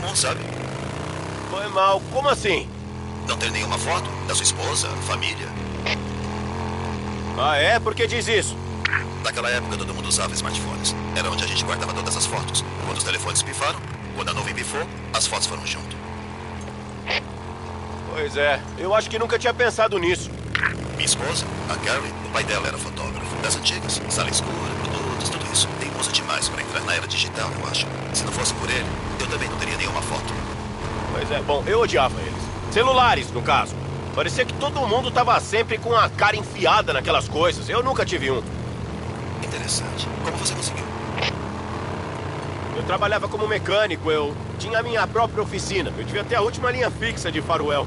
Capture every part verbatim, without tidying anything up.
mundo sabe. Foi mal. Como assim? Não tem nenhuma foto da sua esposa, família? Ah, é? Por que diz isso? Naquela época todo mundo usava smartphones. Era onde a gente guardava todas as fotos. Quando os telefones pifaram, quando a nuvem pifou, as fotos foram junto. Pois é, eu acho que nunca tinha pensado nisso. Minha esposa, a Carrie, o pai dela era fotógrafo. Das antigas, sala escura, produtos, tudo isso. Teimoso demais para entrar na era digital, eu acho. Se não fosse por ele, eu também não teria nenhuma foto. Pois é, bom, eu odiava eles. Celulares, no caso. Parecia que todo mundo tava sempre com a cara enfiada naquelas coisas. Eu nunca tive um. Interessante. Como você conseguiu? Eu trabalhava como mecânico, eu tinha a minha própria oficina. Eu devia ter a última linha fixa de Faroel.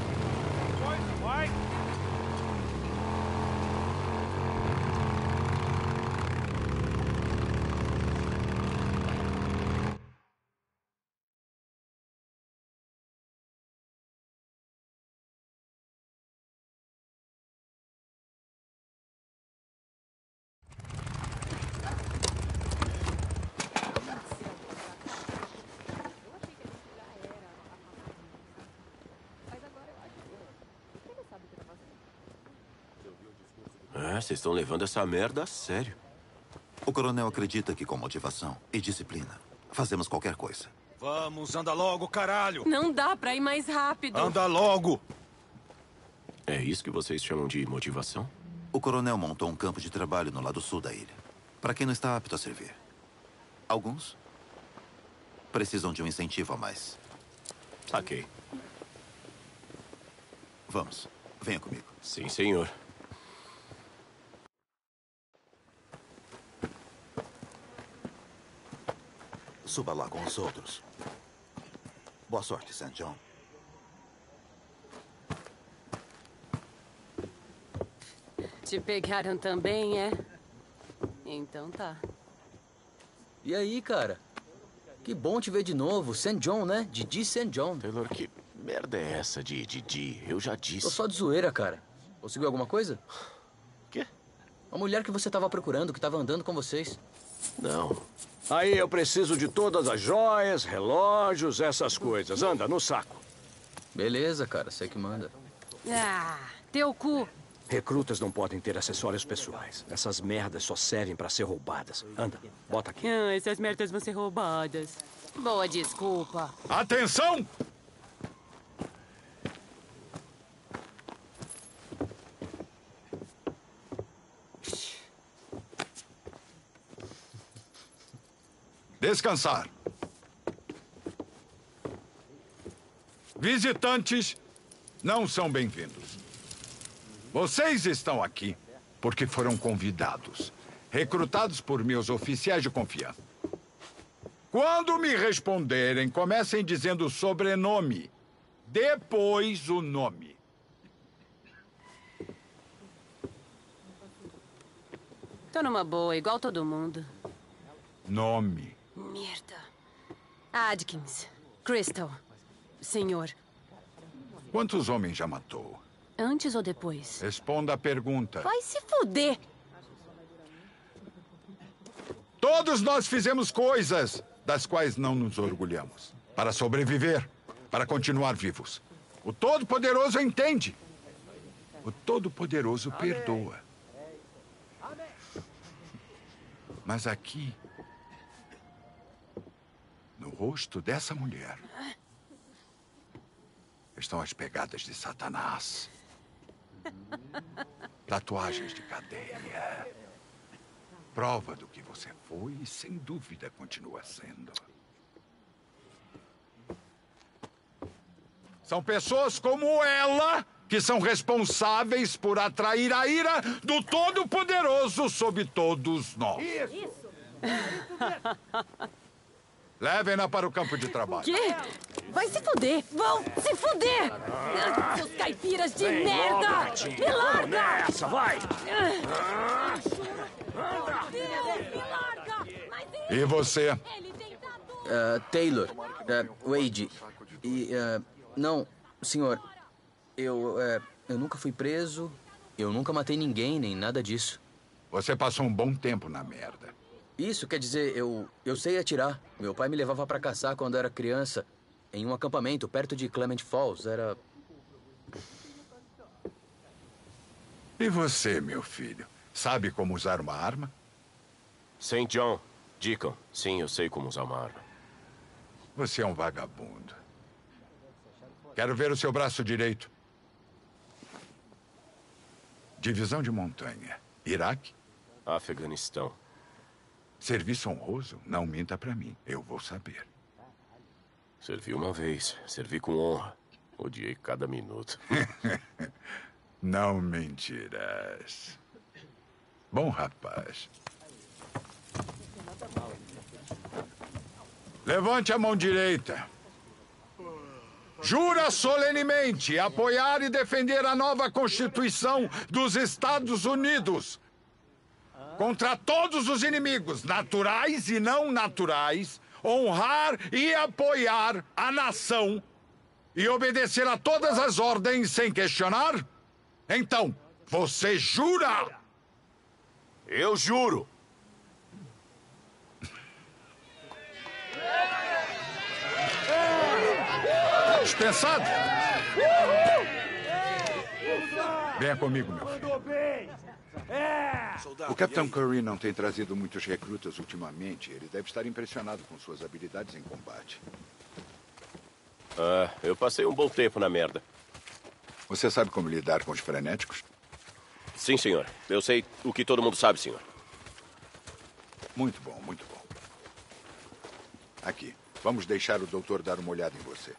É, vocês estão levando essa merda a sério. O coronel acredita que com motivação e disciplina, fazemos qualquer coisa. Vamos, anda logo, caralho! Não dá pra ir mais rápido. Anda logo! É isso que vocês chamam de motivação? O coronel montou um campo de trabalho no lado sul da ilha. Para quem não está apto a servir. Alguns precisam de um incentivo a mais. Saquei. Vamos, venha comigo. Sim, senhor. Suba lá com os outros. Boa sorte, Saint John. Te pegaram também, é? Então tá. E aí, cara? Que bom te ver de novo. Saint John, né? Didi Saint John. Taylor, que merda é essa de Didi? Eu já disse. Tô só de zoeira, cara. Conseguiu alguma coisa? Quê? A mulher que você tava procurando, que tava andando com vocês. Não. Aí eu preciso de todas as joias, relógios, essas coisas. Anda, no saco. Beleza, cara. Você que manda. Ah, teu cu. Recrutas não podem ter acessórios pessoais. Essas merdas só servem pra ser roubadas. Anda, bota aqui. Ah, essas merdas vão ser roubadas. Boa desculpa. Atenção! Descansar. Visitantes não são bem-vindos. Vocês estão aqui porque foram convidados, recrutados por meus oficiais de confiança. Quando me responderem, comecem dizendo o sobrenome, depois o nome. Tô numa boa, igual todo mundo. Nome. Merda. Adkins. Crystal. Senhor. Quantos homens já matou? Antes ou depois? Responda a pergunta. Vai se fuder. Todos nós fizemos coisas das quais não nos orgulhamos. Para sobreviver, para continuar vivos. O Todo-Poderoso entende. O Todo-Poderoso perdoa. Mas aqui, no rosto dessa mulher, estão as pegadas de Satanás. Tatuagens de cadeia. Prova do que você foi e, sem dúvida, continua sendo. São pessoas como ela que são responsáveis por atrair a ira do Todo-Poderoso sobre todos nós. Isso! Levem-na para o campo de trabalho. Quê? Vai se fuder! Vão se fuder! Ah, seus caipiras de Vem merda! logo, gatinho. Me larga! Vamos nessa, vai! Deus, me larga! Mas E você? ele tem tatu! Uh, Taylor. Uh, Wade. E, uh, não, senhor. Eu, uh, eu nunca fui preso. Eu nunca matei ninguém, nem nada disso. Você passou um bom tempo na merda. Isso quer dizer, eu, eu sei atirar. Meu pai me levava pra caçar quando era criança. em um acampamento perto de Clement Falls. Era... E você, meu filho? Sabe como usar uma arma? Saint John, Deacon. Sim, eu sei como usar uma arma. Você é um vagabundo. Quero ver o seu braço direito. Divisão de montanha. Iraque? Afeganistão. Serviço honroso? Não minta pra mim. Eu vou saber. Servi uma vez. Servi com honra. Odiei cada minuto. Não mentirás. Bom rapaz. Levante a mão direita. Jura solenemente apoiar e defender a nova Constituição dos Estados Unidos contra todos os inimigos, naturais e não naturais, honrar e apoiar a nação e obedecer a todas as ordens sem questionar? Então, você jura? Eu juro! Dispensado? Venha comigo, meu filho. O Capitão Curry não tem trazido muitos recrutas ultimamente. Ele deve estar impressionado com suas habilidades em combate. Ah, eu passei um bom tempo na merda. Você sabe como lidar com os frenéticos? Sim, senhor. Eu sei o que todo mundo sabe, senhor. Muito bom, muito bom. Aqui. Vamos deixar o doutor dar uma olhada em você.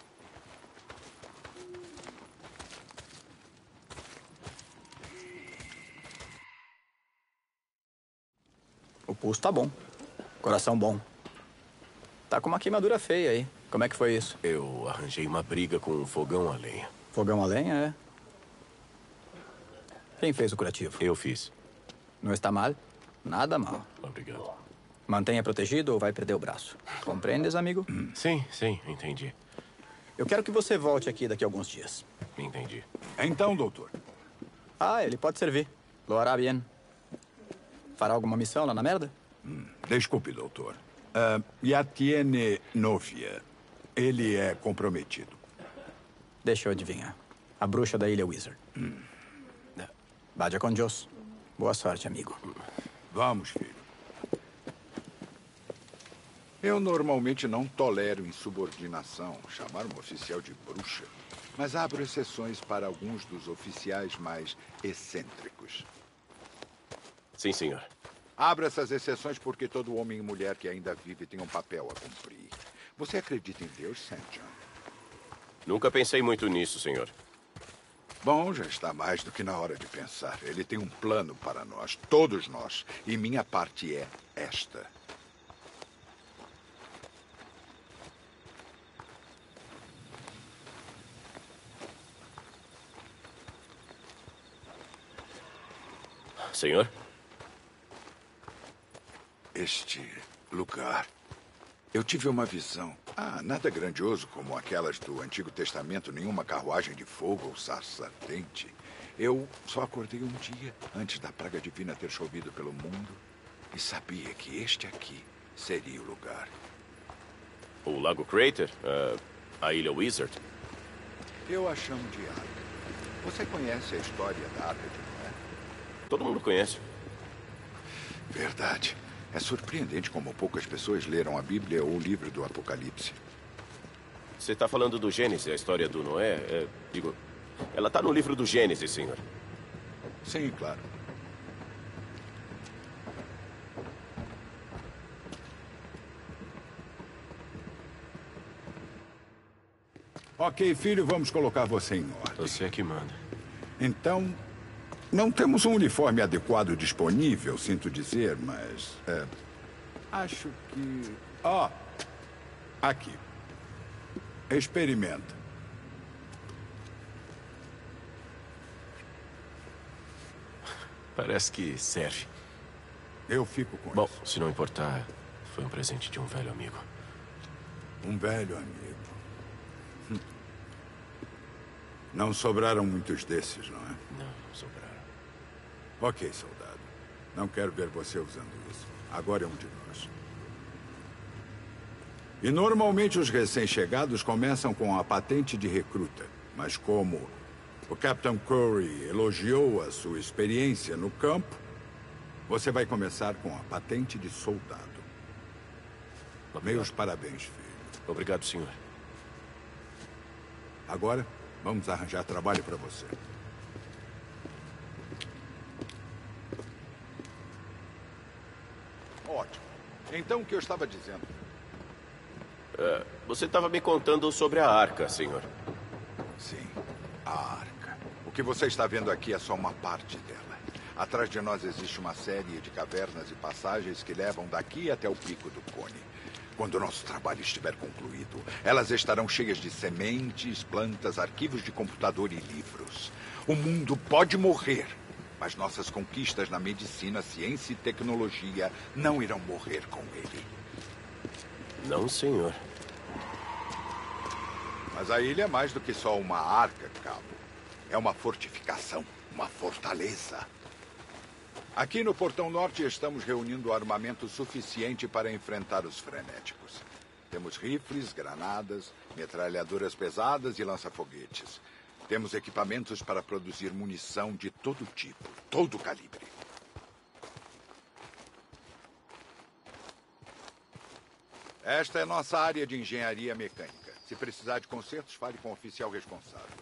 O pulso tá bom. Coração bom. Tá com uma queimadura feia aí. Como é que foi isso? Eu arranjei uma briga com um fogão a lenha. Fogão a lenha, é? Quem fez o curativo? Eu fiz. Não está mal? Nada mal. Obrigado. Mantenha protegido ou vai perder o braço. Compreendes, amigo? Sim, sim, entendi. Eu quero que você volte aqui daqui a alguns dias. Entendi. Então, doutor. Ah, ele pode servir. Lo hará bien. Fará alguma missão lá na merda? Hum, desculpe, doutor. Uh, Yatiene Novia. Ele é comprometido. Deixa eu adivinhar. A bruxa da Ilha Wizard. Hum. Vaya con Dios. Boa sorte, amigo. Vamos, filho. Eu normalmente não tolero insubordinação, chamar um oficial de bruxa, mas abro exceções para alguns dos oficiais mais excêntricos. Sim, senhor. Abro essas exceções porque todo homem e mulher que ainda vive tem um papel a cumprir. Você acredita em Deus, Saint John? Nunca pensei muito nisso, senhor. Bom, já está mais do que na hora de pensar. Ele tem um plano para nós, todos nós, e minha parte é esta. Senhor? Este lugar. Eu tive uma visão. Ah, nada grandioso como aquelas do Antigo Testamento, nenhuma carruagem de fogo ou sarça ardente. Eu só acordei um dia antes da praga divina ter chovido pelo mundo e sabia que este aqui seria o lugar. O Lago Crater? Uh, a Ilha Wizard? Eu a chamo de Arca. Você conhece a história da Arca de Noé? Todo mundo conhece. Verdade. É surpreendente como poucas pessoas leram a Bíblia ou o livro do Apocalipse. Você está falando do Gênesis, a história do Noé? É, digo, ela está no livro do Gênesis, senhor. Sim, claro. Ok, filho, vamos colocar você em ordem. Você é que manda. Então, não temos um uniforme adequado disponível, sinto dizer, mas... É, acho que... Ó, oh, aqui. Experimenta. Parece que serve. Eu fico com Bom, isso. se não importar, foi um presente de um velho amigo. Um velho amigo. Hum. Não sobraram muitos desses, não é? Não, não sobraram. Ok, soldado. Não quero ver você usando isso. Agora é um de nós. E normalmente os recém-chegados começam com a patente de recruta. Mas como o Capitão Curry elogiou a sua experiência no campo, você vai começar com a patente de soldado. Obrigado. Meus parabéns, filho. Obrigado, senhor. Agora, vamos arranjar trabalho para você. Ótimo. Então, o que eu estava dizendo? É, você estava me contando sobre a arca, senhor. Sim, a arca. O que você está vendo aqui é só uma parte dela. Atrás de nós existe uma série de cavernas e passagens que levam daqui até o pico do Cone. Quando o nosso trabalho estiver concluído, elas estarão cheias de sementes, plantas, arquivos de computador e livros. O mundo pode morrer, mas nossas conquistas na medicina, ciência e tecnologia não irão morrer com ele. Não, senhor. Mas a ilha é mais do que só uma arca, cabo. É uma fortificação, uma fortaleza. Aqui no Portão Norte estamos reunindo armamento suficiente para enfrentar os frenéticos. Temos rifles, granadas, metralhadoras pesadas e lança-foguetes. Temos equipamentos para produzir munição de todo tipo, todo calibre. Esta é nossa área de engenharia mecânica. Se precisar de consertos, fale com o oficial responsável.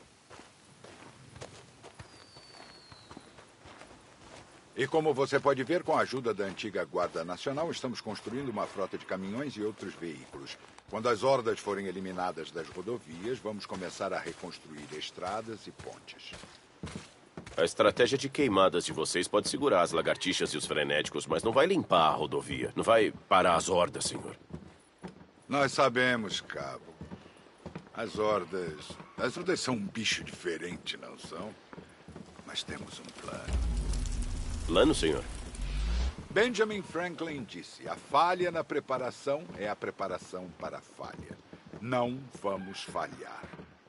E como você pode ver, com a ajuda da antiga Guarda Nacional, estamos construindo uma frota de caminhões e outros veículos. Quando as hordas forem eliminadas das rodovias, vamos começar a reconstruir estradas e pontes. A estratégia de queimadas de vocês pode segurar as lagartixas e os frenéticos, mas não vai limpar a rodovia. Não vai parar as hordas, senhor. Nós sabemos, cabo. As hordas... As hordas são um bicho diferente, não são? Mas temos um plano. Plano, senhor? Benjamin Franklin disse: a falha na preparação é a preparação para a falha. Não vamos falhar.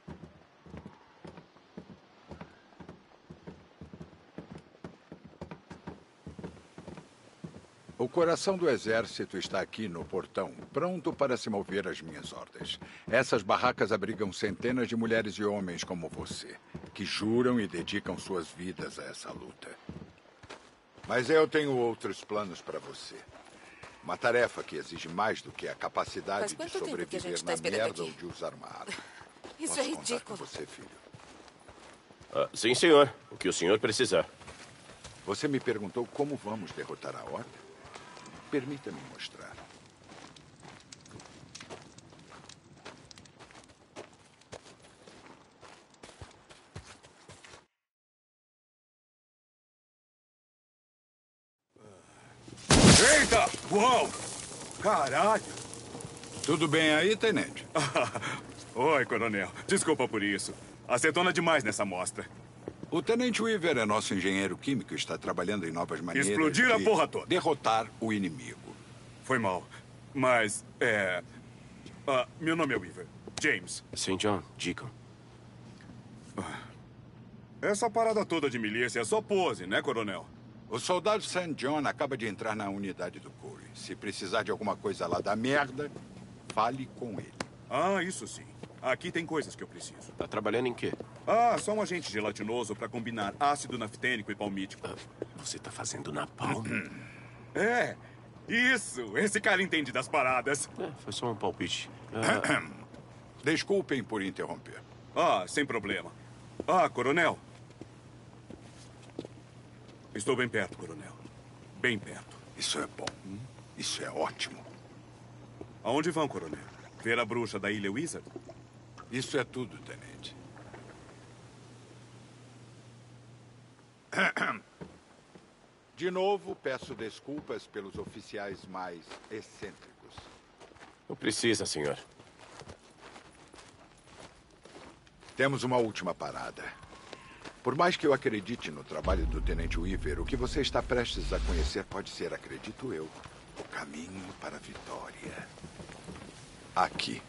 O coração do exército está aqui no portão, pronto para se mover às minhas ordens. Essas barracas abrigam centenas de mulheres e homens como você, que juram e dedicam suas vidas a essa luta. Mas eu tenho outros planos para você. Uma tarefa que exige mais do que a capacidade de sobreviver na merda ou de usar uma arma. Isso Posso é contar ridículo. com você, filho? Ah, sim, senhor. O que o senhor precisar. Você me perguntou como vamos derrotar a Horda? Permita-me mostrar. Eita! Uau! Caralho! Tudo bem aí, tenente? Oi, coronel. Desculpa por isso. Acetona demais nessa amostra. O tenente Weaver é nosso engenheiro químico e está trabalhando em novas maneiras Explodir de a porra toda. derrotar o inimigo. Foi mal. Mas, é... Ah, meu nome é Weaver. James. Sim, John. Deacon. Essa parada toda de milícia é só pose, né, coronel? O soldado Saint John acaba de entrar na unidade do Corey. Se precisar de alguma coisa lá da merda, fale com ele. Ah, isso sim. Aqui tem coisas que eu preciso. Tá trabalhando em quê? Ah, só um agente gelatinoso para combinar ácido naftênico e palmítico. Ah, você tá fazendo napalm? É, isso. Esse cara entende das paradas. É, foi só um palpite. Ah, Desculpem por interromper. Ah, sem problema. Ah, coronel. Estou bem perto, coronel. Bem perto. Isso é bom. Isso é ótimo. Aonde vão, coronel? Ver a bruxa da Ilha Wizard? Isso é tudo, tenente. De novo, peço desculpas pelos oficiais mais excêntricos. não precisa, senhor. Temos uma última parada. Por mais que eu acredite no trabalho do tenente Weaver, o que você está prestes a conhecer pode ser, acredito eu, o caminho para a vitória. Aqui.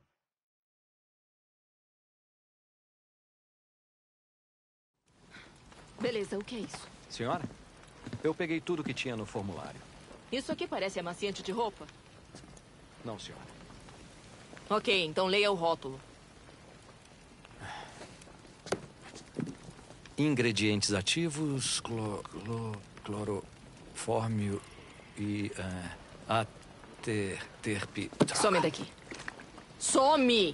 Beleza, o que é isso? Senhora, eu peguei tudo que tinha no formulário. Isso aqui parece amaciante de roupa. Não, senhora. Ok, então leia o rótulo. Ingredientes ativos, clo, clo, clorofórmio e uh, aterterpi... Some daqui. Some!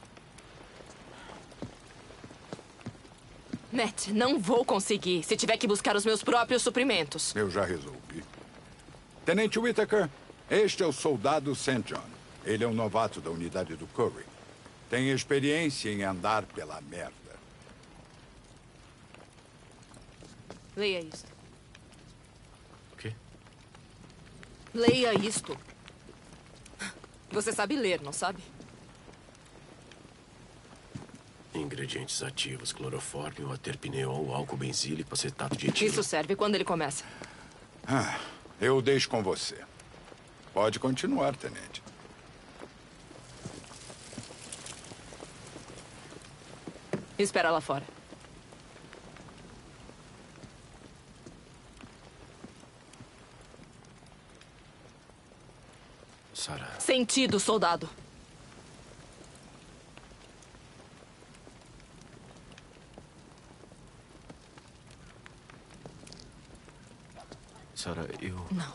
Matt, não vou conseguir se tiver que buscar os meus próprios suprimentos. Eu já resolvi. Tenente Whittaker, este é o soldado Saint John. Ele é um novato da unidade do Curry. Tem experiência em andar pela merda. Leia isto. O quê? Leia isto. Você sabe ler, não sabe? Ingredientes ativos, clorofórmio, aterpineol, álcool benzílico, acetato de etilo. Isso serve quando ele começa. Ah, eu deixo com você. Pode continuar, tenente. Espera lá fora. Sarah. Sentido, soldado. Sarah, eu... Não.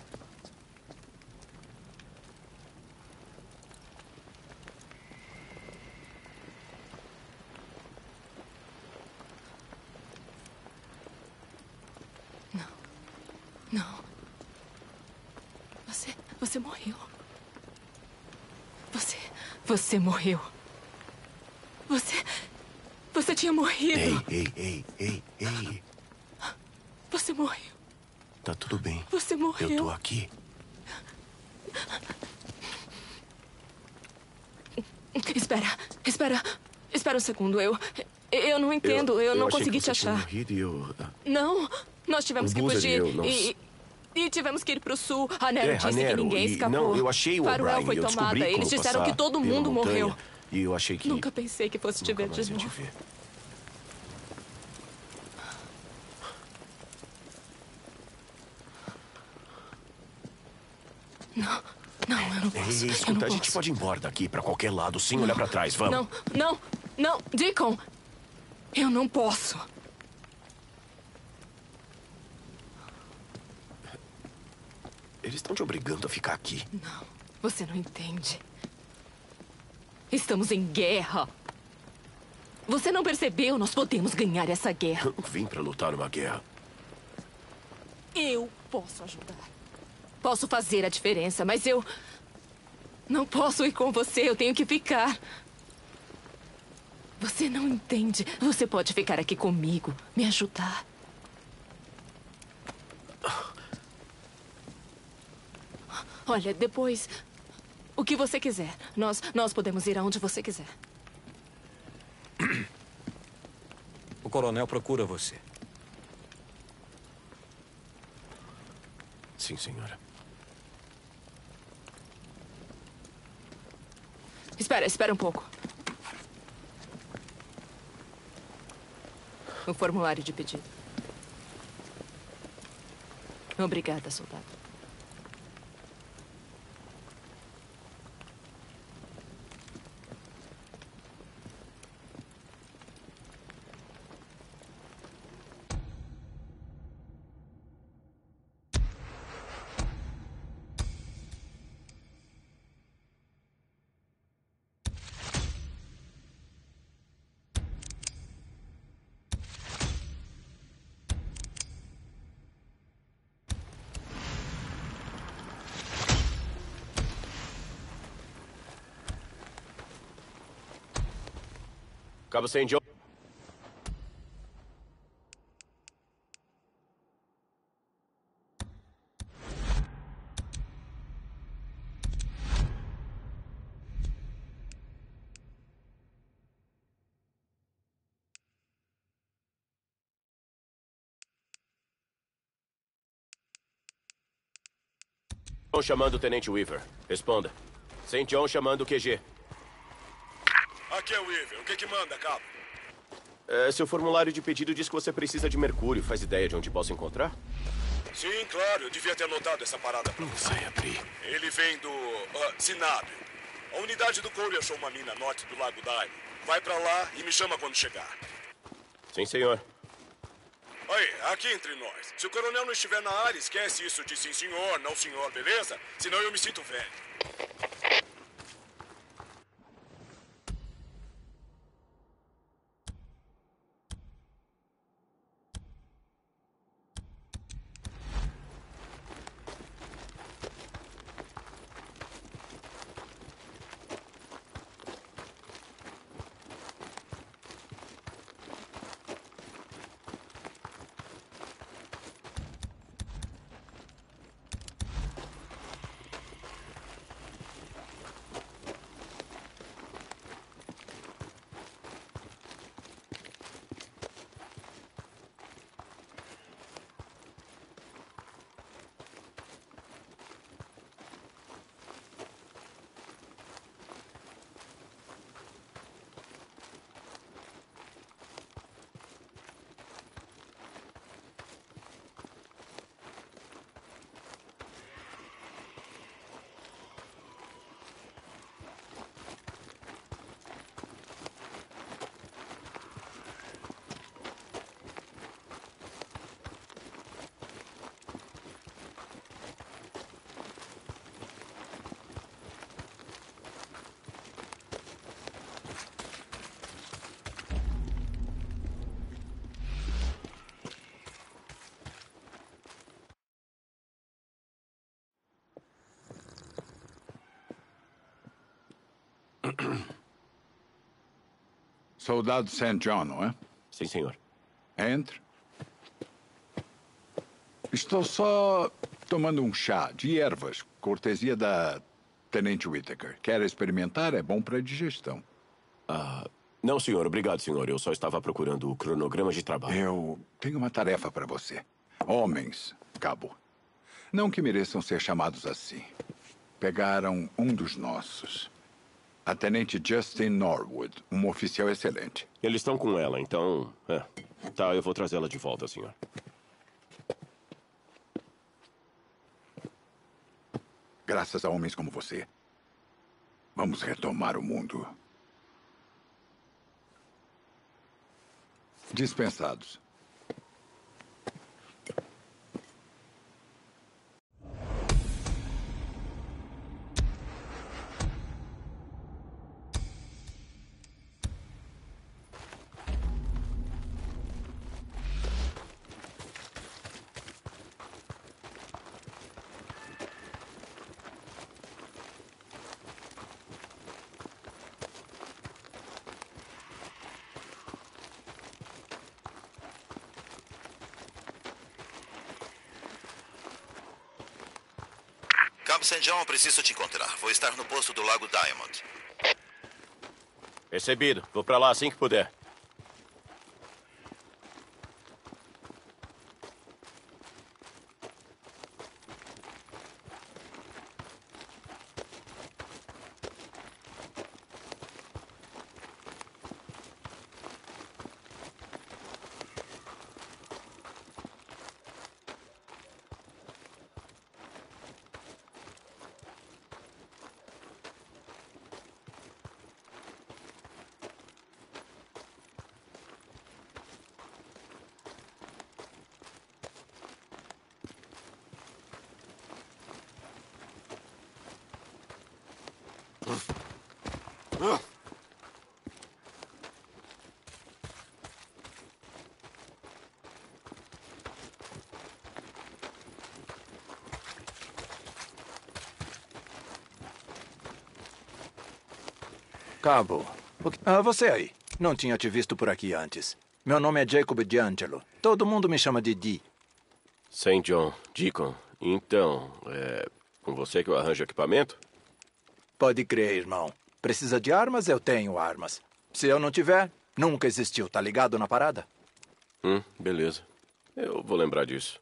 Não. Não. Você... Você morreu. Você... Você morreu. Você... Você tinha morrido. Ei, ei, ei, ei, ei. Você morreu. Tá tudo bem. Você morreu. Eu tô aqui. Espera, espera, espera um segundo. Eu, eu não entendo. Eu, eu não achei consegui que te você tinha achar. morrido e eu... Não, nós tivemos O que Boozer fugir e eu, nós- e, e tivemos que ir pro sul. A Nero É, disse a Nero, que ninguém e- escapou. Não, eu achei o Faruel O'Brien. foi Eu tomada. descobri Eles como disseram passar que todo pela mundo montanha, morreu. E eu achei que... Nunca pensei que fosse te nunca ver mais de ia te novo. ver. Não, não, eu não posso. Ei, eu escuta, não a gente posso. pode ir embora daqui pra qualquer lado sem olhar pra trás, vamos. Não, não, não, Deacon. Eu não posso. Eles estão te obrigando a ficar aqui. Não, você não entende. Estamos em guerra. Você não percebeu? Nós podemos ganhar essa guerra. Eu não vim pra lutar uma guerra. Eu posso ajudar. Posso fazer a diferença, mas eu... não posso ir com você. Eu tenho que ficar. Você não entende. Você pode ficar aqui comigo, me ajudar. Olha, depois... o que você quiser. Nós, nós podemos ir aonde você quiser. O coronel procura você. Sim, senhora. Espera, espera um pouco. O formulário de pedido. Obrigada, soldado. Cabo Saint John. John chamando o Tenente Weaver. Responda. Saint John chamando o Q G. Aqui é o Weaver. O que que manda, cabo? É, seu formulário de pedido diz que você precisa de mercúrio. Faz ideia de onde posso encontrar? Sim, claro. Eu devia ter anotado essa parada pra você. Vai abrir. Ele vem do uh, Sinábio. A unidade do Corey achou uma mina norte do Lago Diamond. Vai pra lá e me chama quando chegar. Sim, senhor. Aí, aqui entre nós. Se o coronel não estiver na área, esquece isso de sim senhor, não senhor, beleza? Senão eu me sinto velho. Soldado Saint John, não é? Sim, senhor. Entre. Estou só tomando um chá de ervas, cortesia da Tenente Whittaker. Quer experimentar? É bom para digestão. Ah, não, senhor. Obrigado, senhor. Eu só estava procurando o cronograma de trabalho. Eu tenho uma tarefa para você. Homens, cabo. Não que mereçam ser chamados assim. Pegaram um dos nossos. A Tenente Justin Norwood, um oficial excelente. Eles estão com ela, então... É. Tá, eu vou trazê-la de volta, senhor. Graças a homens como você, vamos retomar o mundo. Dispensados. Cabo Saint John, preciso te encontrar. Vou estar no posto do Lago Diamond. Recebido. Vou pra lá assim que puder. Cabo. O que- Ah, você aí. Não tinha te visto por aqui antes. Meu nome é Jacob D'Angelo. Todo mundo me chama de Di. Saint John, Deacon. Então, é com você que eu arranjo equipamento? Pode crer, irmão. Precisa de armas? Eu tenho armas. Se eu não tiver, nunca existiu. Tá ligado na parada? Hum, beleza. Eu vou lembrar disso.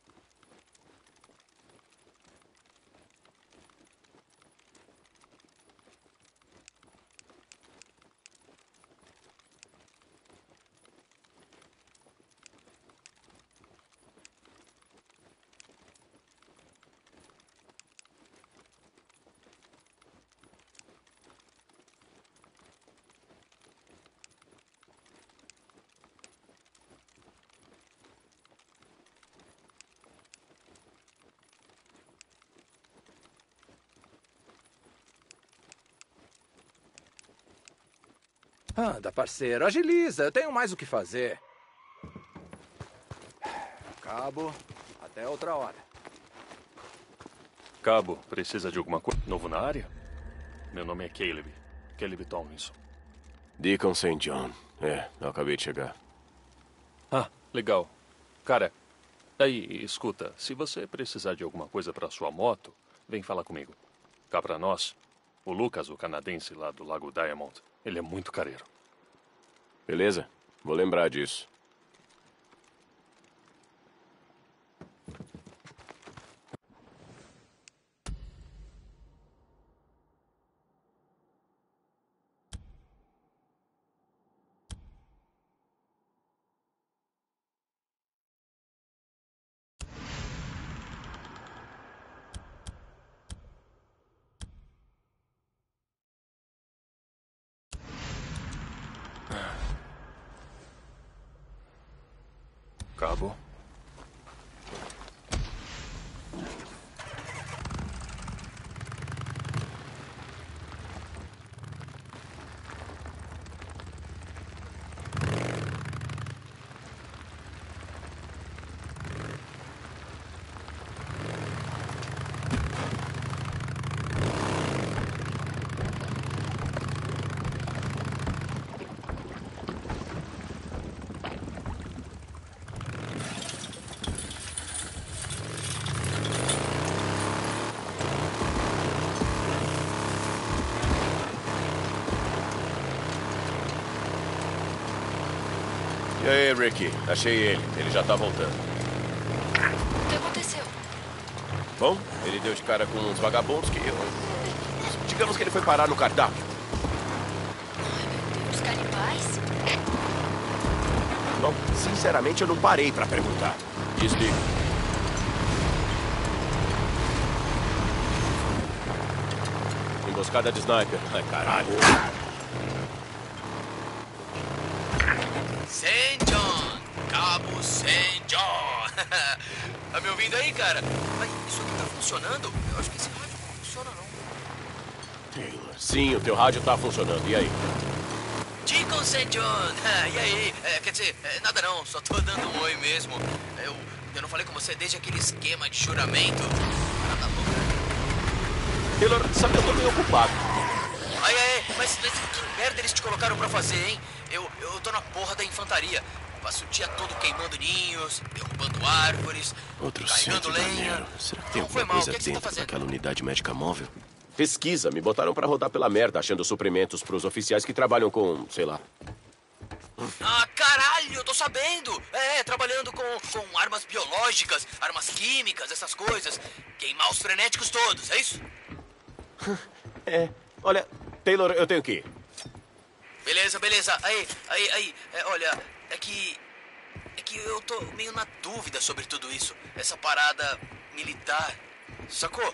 Anda, parceiro, agiliza. Eu tenho mais o que fazer. Cabo, até outra hora. Cabo, precisa de alguma coisa? Novo na área? Meu nome é Caleb. Caleb Tomlinson. Deacon Saint John. É, eu acabei de chegar. Ah, legal. Cara, aí, escuta. Se você precisar de alguma coisa pra sua moto, vem falar comigo. Cá pra nós, o Lucas, o canadense lá do Lago Diamond, ele é muito careiro. Beleza, vou lembrar disso. Cabo. E aí, Ricky? Achei ele. Ele já tá voltando. O que aconteceu? Bom, ele deu de cara com uns vagabundos que... Digamos que ele foi parar no cardápio. Os canibais? Bom, sinceramente, eu não parei pra perguntar. Desliga. Emboscada de sniper. Ai, caralho. Saint John! Cabo Saint John! Tá me ouvindo aí, cara? Mas isso aqui tá funcionando? Eu acho que esse rádio não funciona, não. Taylor. Sim, o teu rádio tá funcionando. E aí? Deacon Saint John! E aí? É, quer dizer, é, nada não, só tô dando um oi mesmo. Eu, eu não falei com você desde aquele esquema de juramento. Nada louco, né? Taylor, sabe, eu tô meio ocupado. Ai, ai, mas, mas que merda eles te colocaram pra fazer, hein? Eu, eu tô na porra da infantaria. Passo o dia todo queimando ninhos, derrubando árvores, Outro carregando centro lenha. maneiro. Será que tem Não foi alguma mal, coisa o que, que você tá dentro fazendo? daquela unidade médica móvel? Pesquisa. Me botaram pra rodar pela merda, achando suprimentos pros oficiais que trabalham com, sei lá. Ah, caralho, eu tô sabendo! É, trabalhando com, com armas biológicas, armas químicas, essas coisas. Queimar os frenéticos todos, é isso? É. Olha, Taylor, eu tenho que ir. Beleza, beleza. Aí, aí, aí. É, olha, é que... É que eu tô meio na dúvida sobre tudo isso. Essa parada militar. Sacou?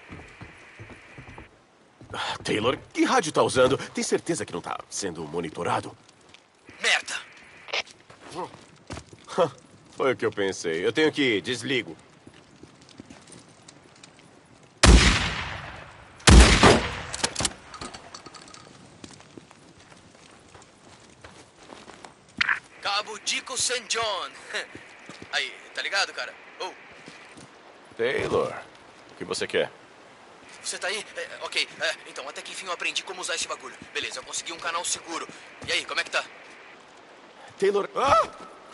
Ah, Taylor, que rádio tá usando? Tem certeza que não tá sendo monitorado? Merda! Foi o que eu pensei. Eu tenho que ir. Desligo. Cabo Deacon Saint John. Aí, tá ligado, cara? Oh, Taylor, o que você quer? você tá aí? É, ok, é, então, até que enfim eu aprendi como usar esse bagulho. Beleza, eu consegui um canal seguro. E aí, como é que tá? Taylor... Ah!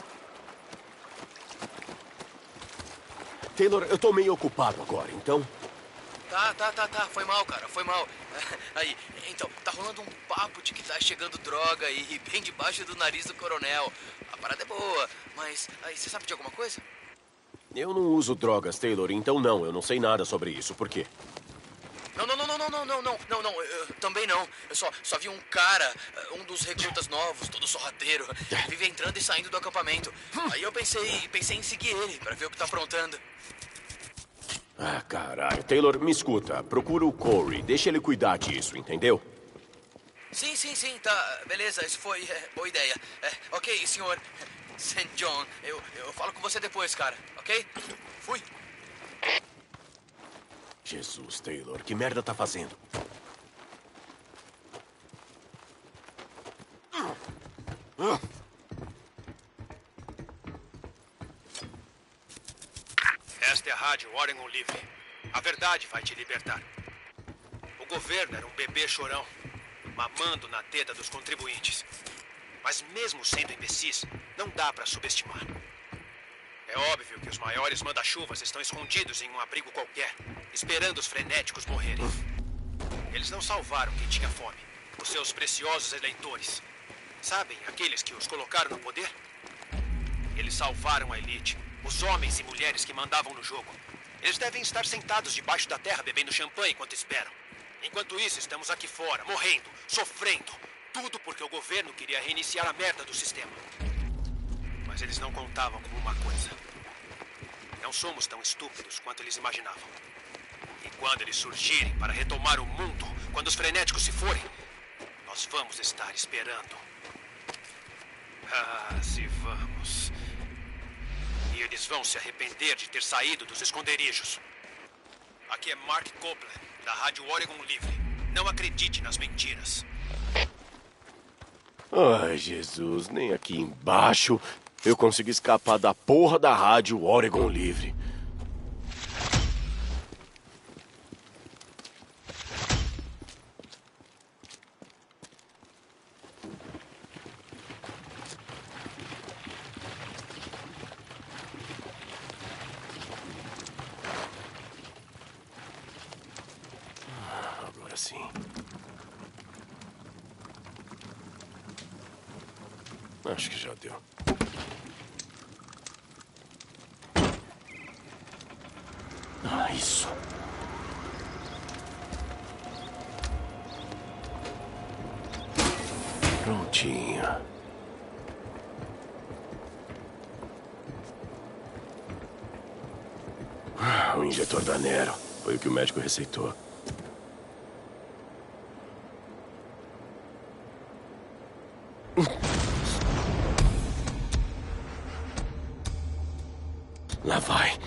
Taylor, eu tô meio ocupado agora, então... Tá, tá, tá, tá. Foi mal, cara. Foi mal. Aí, então, tá rolando um papo de que tá chegando droga e bem debaixo do nariz do coronel. A parada é boa, mas aí você sabe de alguma coisa? Eu não uso drogas, Taylor, então não. Eu não sei nada sobre isso. Por quê? Não, não, não, não, não, não, não, não, não, não. Eu, eu também não. Eu só, só vi um cara, um dos recrutas novos, todo sorrateiro, vive entrando e saindo do acampamento. Aí eu pensei, pensei em seguir ele pra ver o que tá aprontando. Ah, caralho. Taylor, me escuta. Procura o Corey. Deixa ele cuidar disso, entendeu? Sim, sim, sim, tá. Beleza, isso foi é, boa ideia. É, ok, senhor Saint John. Eu, eu falo com você depois, cara, ok? Fui. Jesus, Taylor, que merda tá fazendo? rádio Oregon Livre. A verdade vai te libertar. O governo era um bebê chorão, mamando na teta dos contribuintes. Mas mesmo sendo imbecis, não dá para subestimar. É óbvio que os maiores manda-chuvas estão escondidos em um abrigo qualquer, esperando os frenéticos morrerem. Eles não salvaram quem tinha fome, os seus preciosos eleitores. Sabem, aqueles que os colocaram no poder? Eles salvaram a elite, os homens e mulheres que mandavam no jogo. Eles devem estar sentados debaixo da terra bebendo champanhe enquanto esperam. Enquanto isso, estamos aqui fora, morrendo, sofrendo. Tudo porque o governo queria reiniciar a merda do sistema. Mas eles não contavam com uma coisa. Não somos tão estúpidos quanto eles imaginavam. E quando eles surgirem para retomar o mundo, quando os frenéticos se forem, nós vamos estar esperando. Ah, se vamos. E eles vão se arrepender de ter saído dos esconderijos. Aqui é Mark Copeland, da Rádio Oregon Livre. Não acredite nas mentiras. Ai, Jesus, nem aqui embaixo eu consegui escapar da porra da Rádio Oregon Livre. Agora sim. Acho que já deu. Ah, isso. Prontinho. Ah, o injetor da Nero. Foi o que o médico receitou. Lá vai.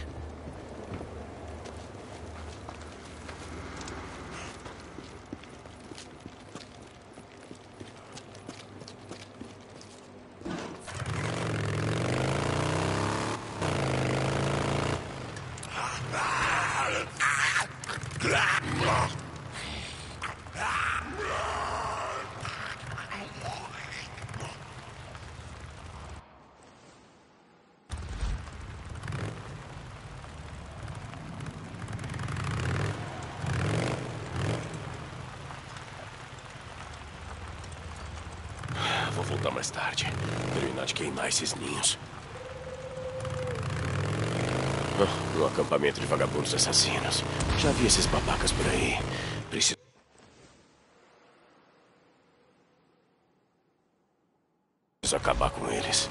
Vou voltar mais tarde. Terminar de queimar esses ninhos. Ah, no acampamento de vagabundos assassinos. Já vi esses babacas por aí. Preciso acabar com eles.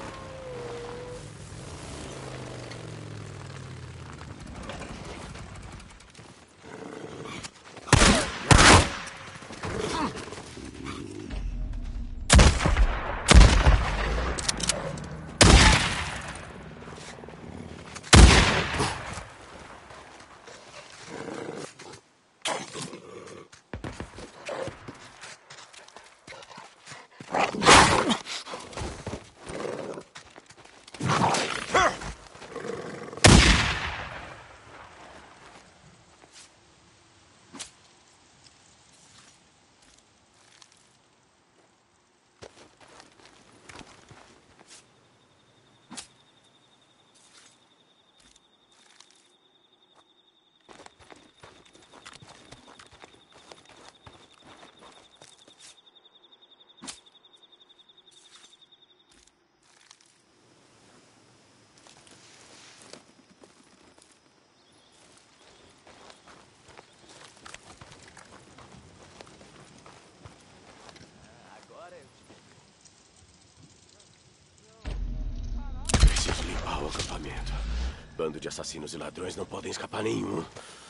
Preciso limpar o acampamento. Bando de assassinos e ladrões não podem escapar nenhum.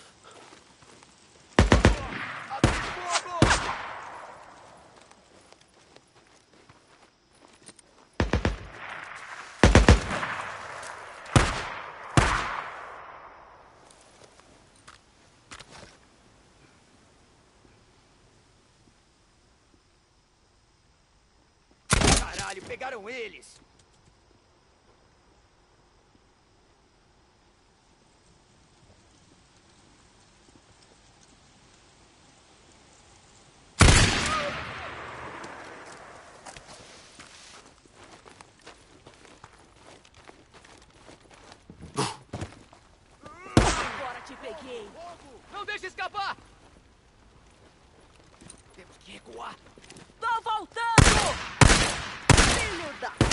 Caralho, pegaram eles! Peguei. Não deixe escapar! Temos que recuar. Tô voltando! Filho da puta!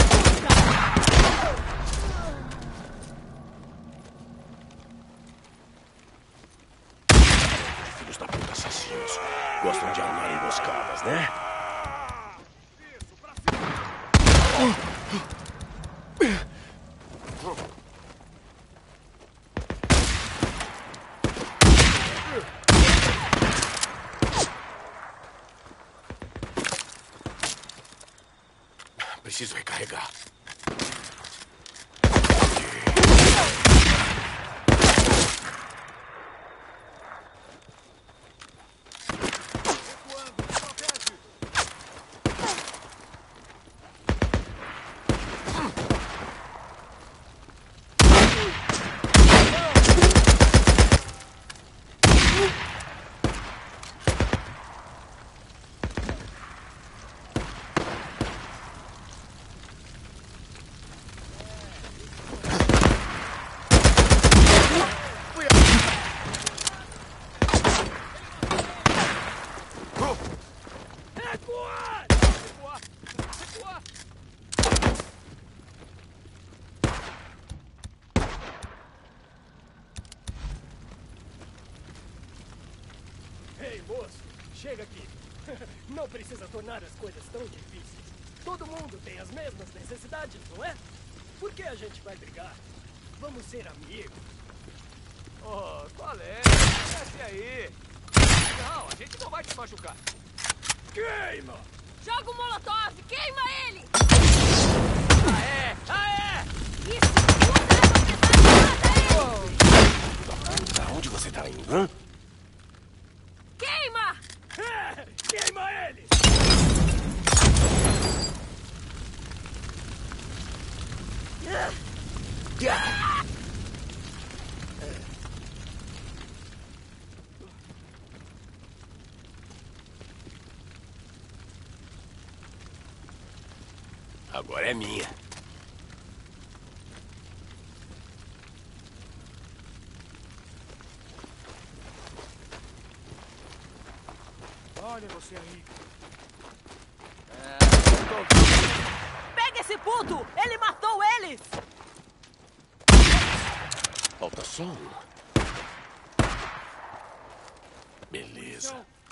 Filhos da puta assassinos. Gostam de armar emboscadas, né? Preciso recarregar. Ei, moço, chega aqui. Não precisa tornar as coisas tão difíceis. Todo mundo tem as mesmas necessidades, não é? Por que a gente vai brigar? Vamos ser amigos. Oh, qual é? Desce aí. Não, a gente não vai te machucar. Queima! Joga o molotov! Queima ele! Aé! Aé! Isso! Pra onde você tá indo, hã? Queima! É, queima ele! Agora é minha. Olha você aí. É, Pega esse puto! Ele matou eles! Falta só um. Beleza.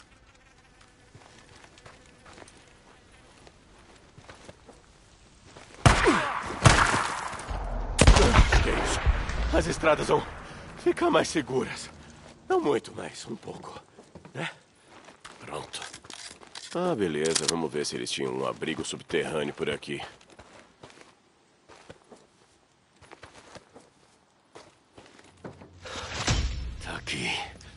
Que é isso? As estradas vão ficar mais seguras. Não muito, mas um pouco. Né? Pronto. Ah, beleza. Vamos ver se eles tinham um abrigo subterrâneo por aqui. Tá aqui.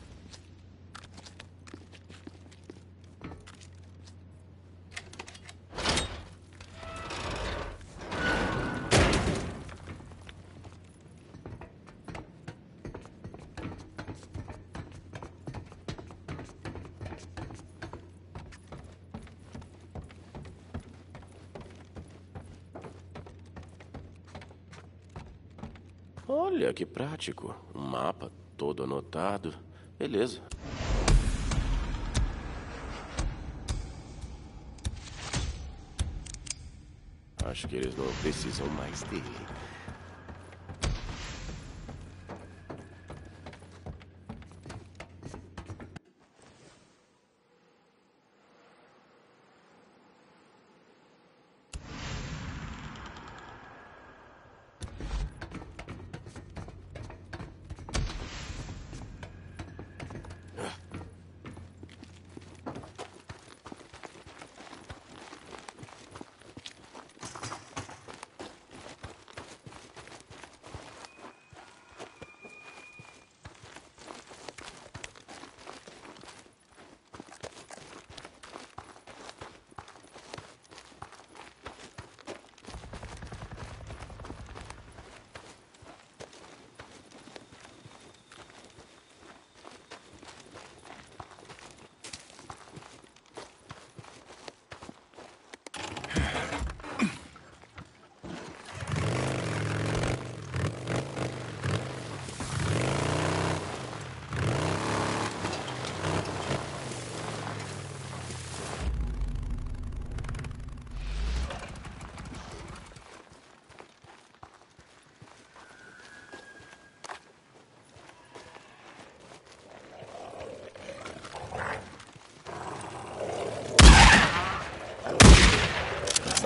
Olha que prático. Um mapa todo anotado. Beleza. Acho que eles não precisam mais dele.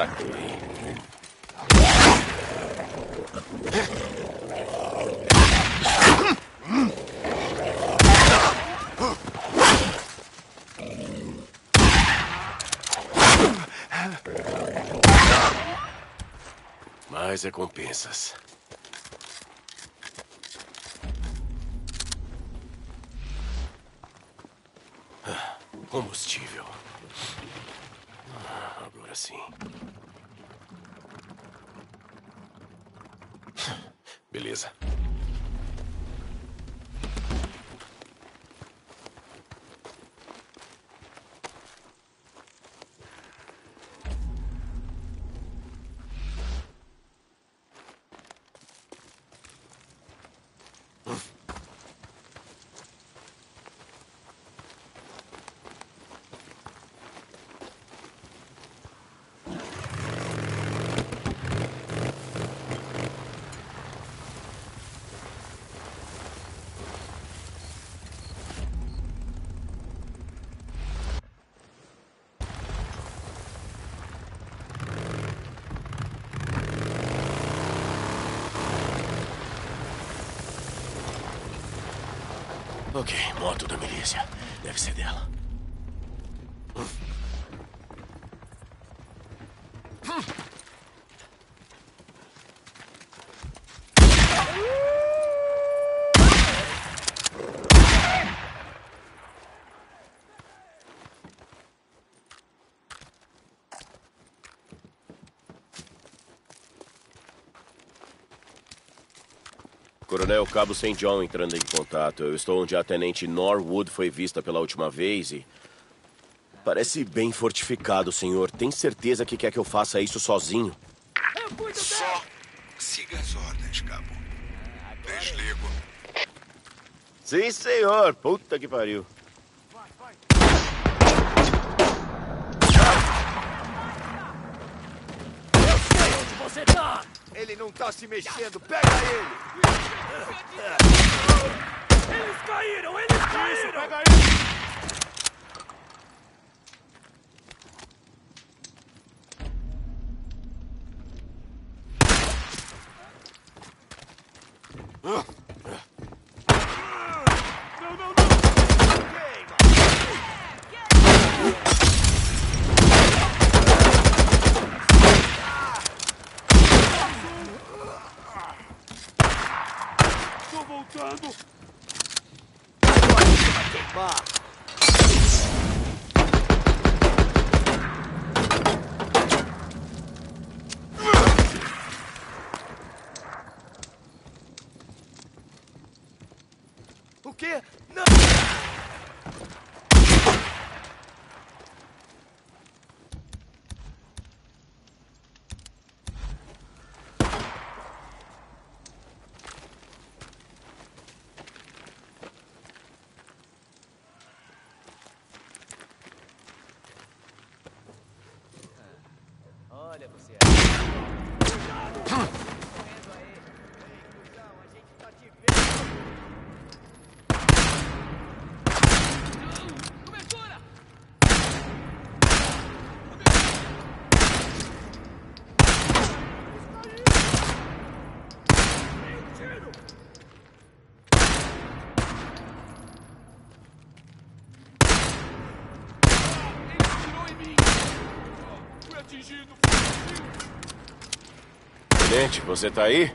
Saquei. Mais recompensas. Ah, combustível. Ah, agora sim. Beleza. Ok, moto da milícia. Deve ser dela. Coronel Cabo Saint John entrando em contato. Eu estou onde a Tenente Norwood foi vista pela última vez e... Parece bem fortificado, senhor. Tem certeza que quer que eu faça isso sozinho? Só siga as ordens, Cabo. Desligo. Sim, senhor. Puta que pariu. Eu sei onde você tá! Ele não tá se mexendo. Pega ele! Eles caíram! Eles caíram! Isso, pega ele! Não, não, não! Tô voltando! Vai queimar! O quê? Não! Olha você. Tenente, você tá aí?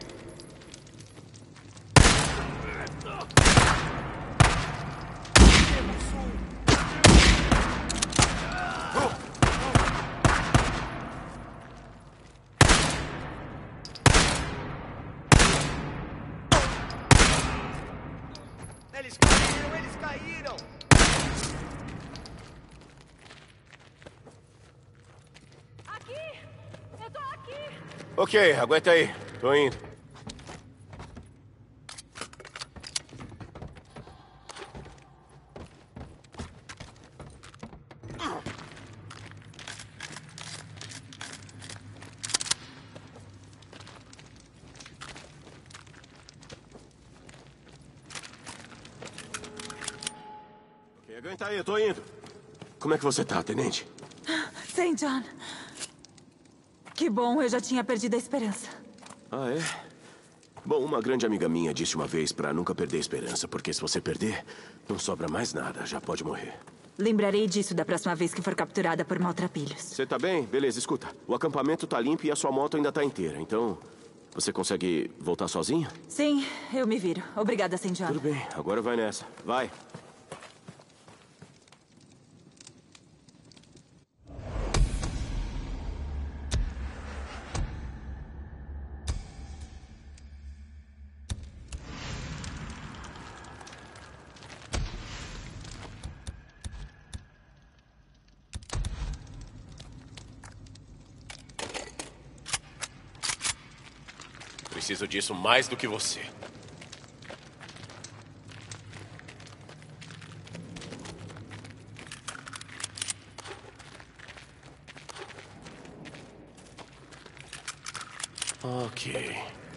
Eles caíram, eles caíram! Aqui! Eu tô aqui! Ok, aguenta aí. Tô indo. Ok, aguenta aí, eu tô indo. Como é que você tá, tenente? Saint John. Que bom, eu já tinha perdido a esperança. Ah, é? Bom, uma grande amiga minha disse uma vez pra nunca perder a esperança, porque se você perder, não sobra mais nada, já pode morrer. Lembrarei disso da próxima vez que for capturada por maltrapilhos. Você tá bem? Beleza, escuta. O acampamento tá limpo e a sua moto ainda tá inteira, então... Você consegue voltar sozinha? Sim, eu me viro. Obrigada, Saint John. Tudo bem, agora vai nessa. Vai. Preciso disso mais do que você. Ok.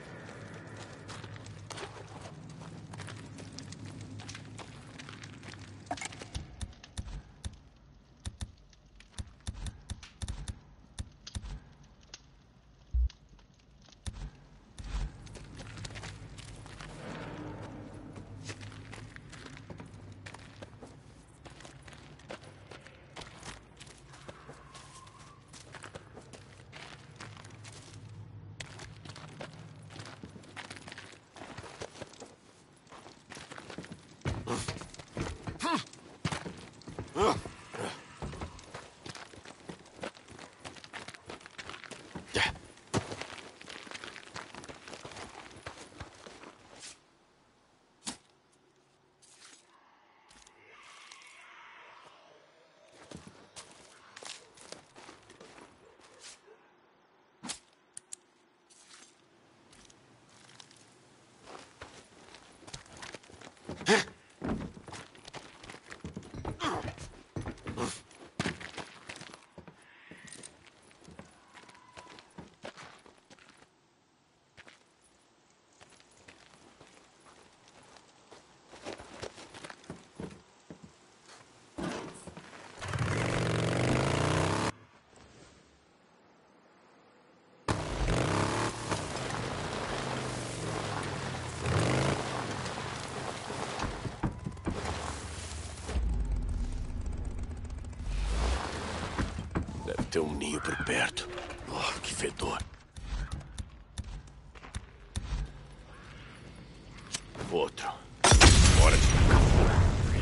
Tem um ninho por perto. Oh, que fedor. Outro. Hora de tacar fogo.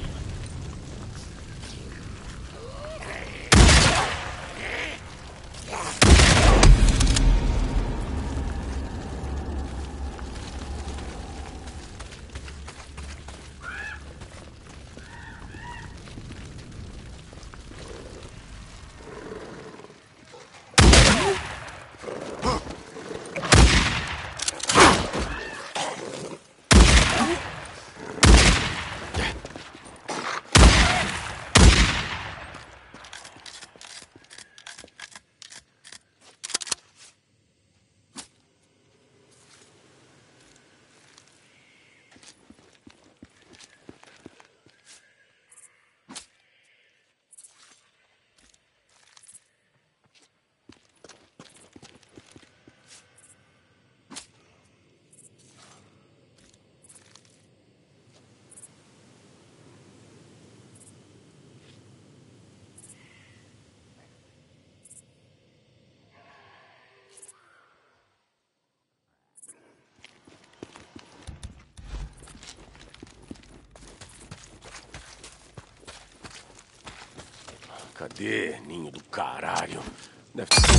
Cadê, ninho do caralho? Deve ter...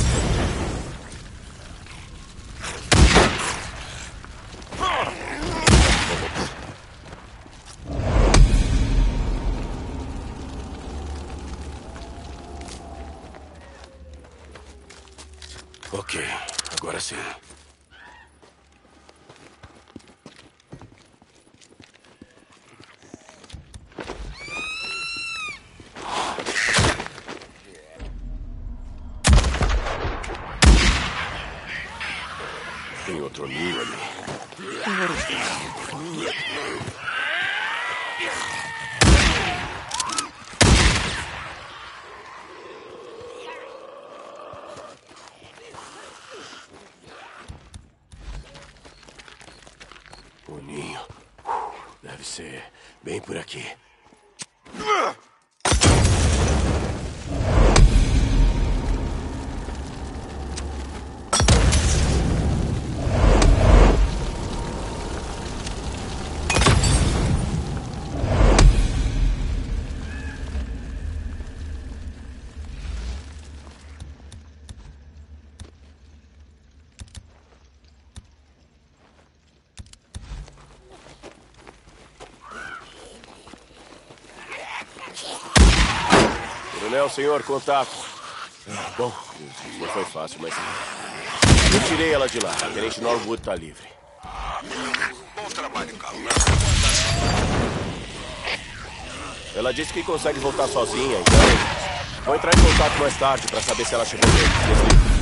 Ok, agora sim. Tem outro ninho ali. Bem por aqui. Coronel, senhor, contato. Bom, não foi fácil, mas... eu tirei ela de lá. A Tenente Norwood tá livre. Bom trabalho, Cabo. Ela disse que consegue voltar sozinha, então... vou entrar em contato mais tarde pra saber se ela chegou bem. Desliga.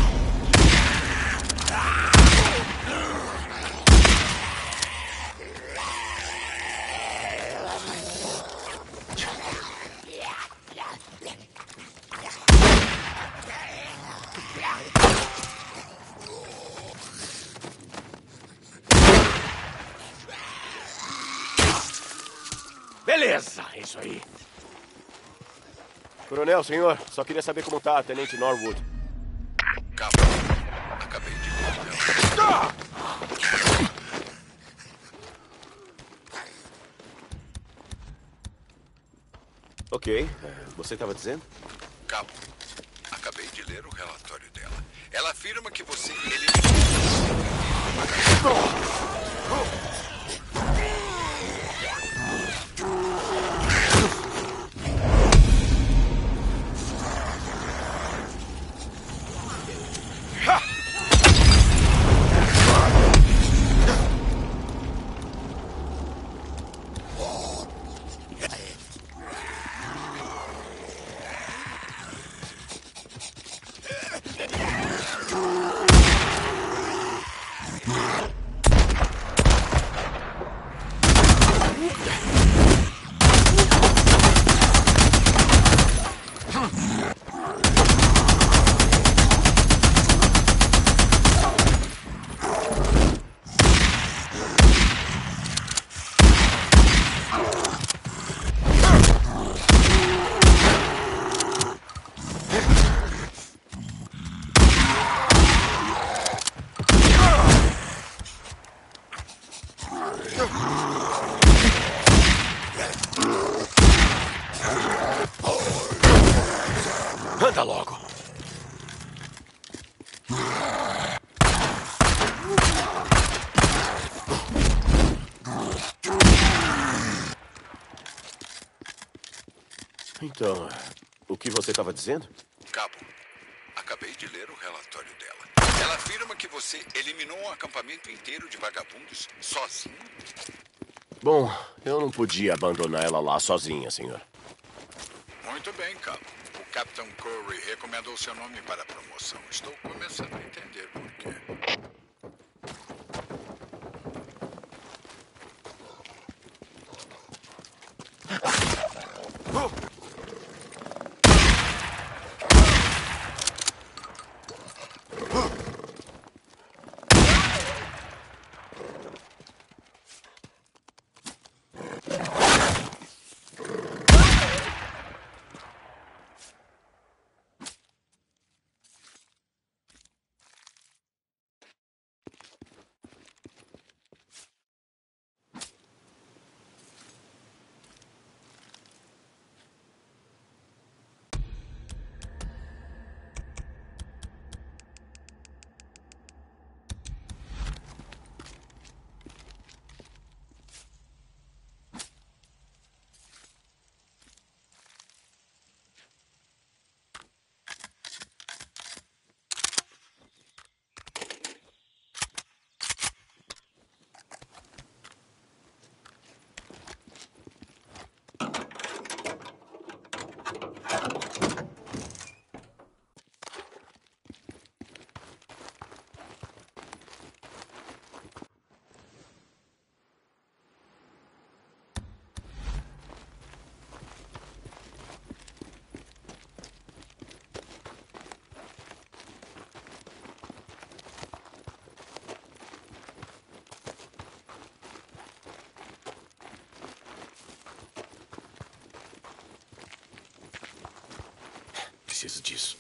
Beleza, é isso aí. Coronel, senhor, só queria saber como tá a Tenente Norwood. Cabo, acabei de ver. Ah! Ok, você estava dizendo? Cabo, acabei de ler o relatório dela. Ela afirma que você... ele... Anda logo. Então, o que você estava dizendo? Cabo, acabei de ler o relatório dela. Ela afirma que você eliminou um acampamento inteiro de vagabundos sozinho. Bom, eu não podia abandonar ela lá sozinha, senhor. Muito bem, Cabo. O Capitão Curry recomendou seu nome para a promoção. Estou começando a entender por quê. preciso disso.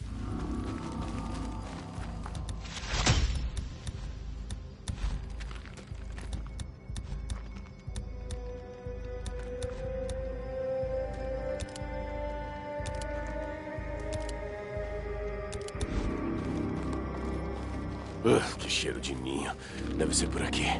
Uh, que cheiro de ninho. Deve ser por aqui.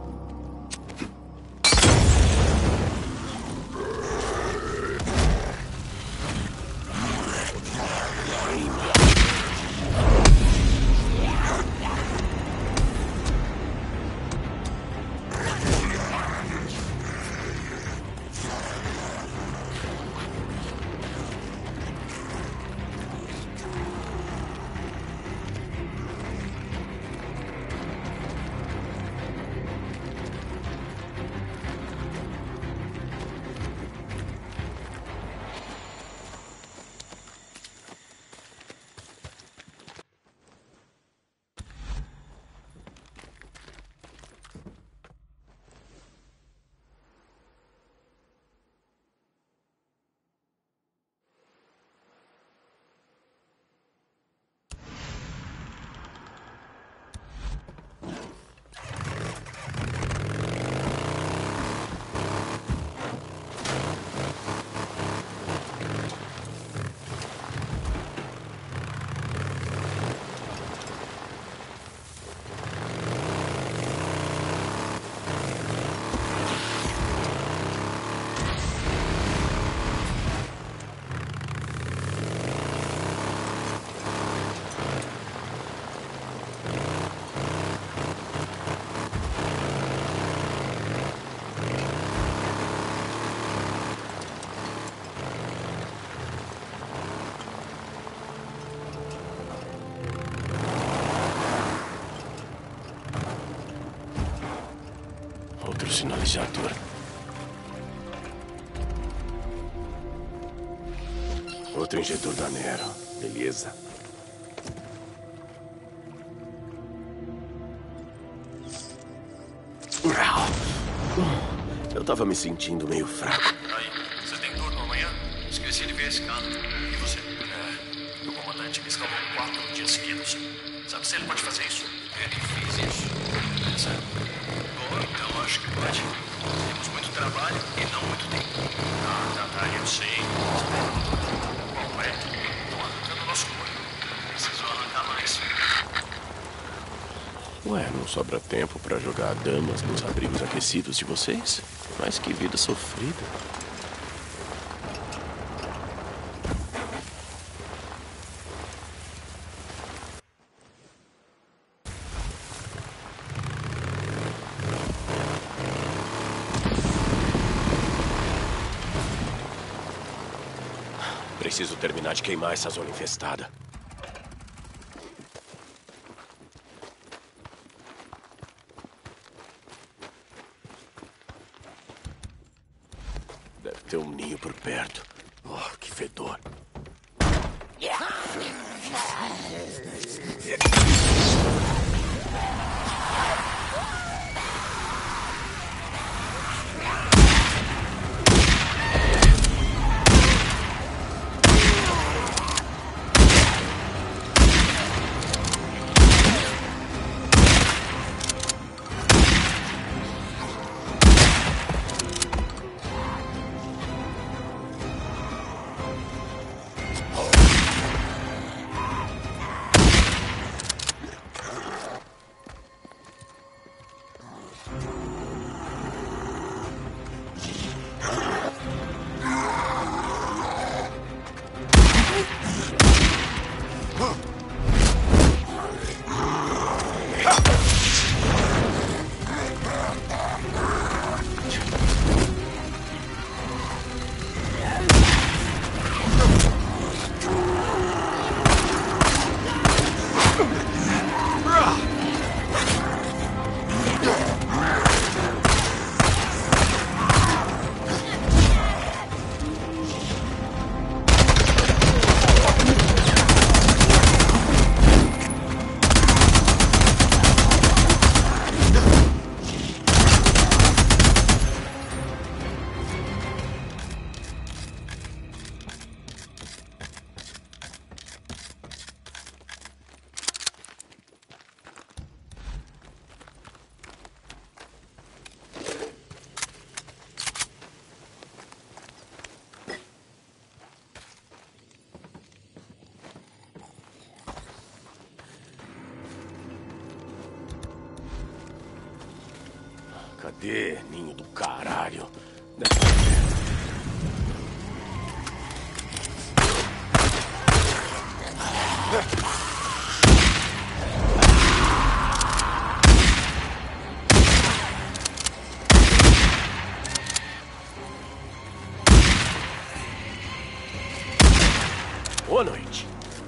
Outro sinalizador. Outro injetor da Nero. Beleza. Eu tava me sentindo meio fraco. Aí, você tem turno amanhã? Esqueci de ver esse cara. E você? É, meu comandante me escalou quatro dias seguidos. Sabe se ele pode fazer isso? Eu nem fiz isso. É sério? Bom, então acho que pode. Temos muito trabalho e não muito tempo. Tá, tá, tá, eu sei. Bom, é. Estão arrancando o nosso olho. Preciso arrancar mais. Ué, não sobra tempo pra jogar damas nos abrigos aquecidos de vocês? Mas que vida sofrida. Preciso terminar de queimar essa zona infestada. Deve ter um ninho por perto. Oh, que fedor. Cadê, ninho do caralho? Boa noite.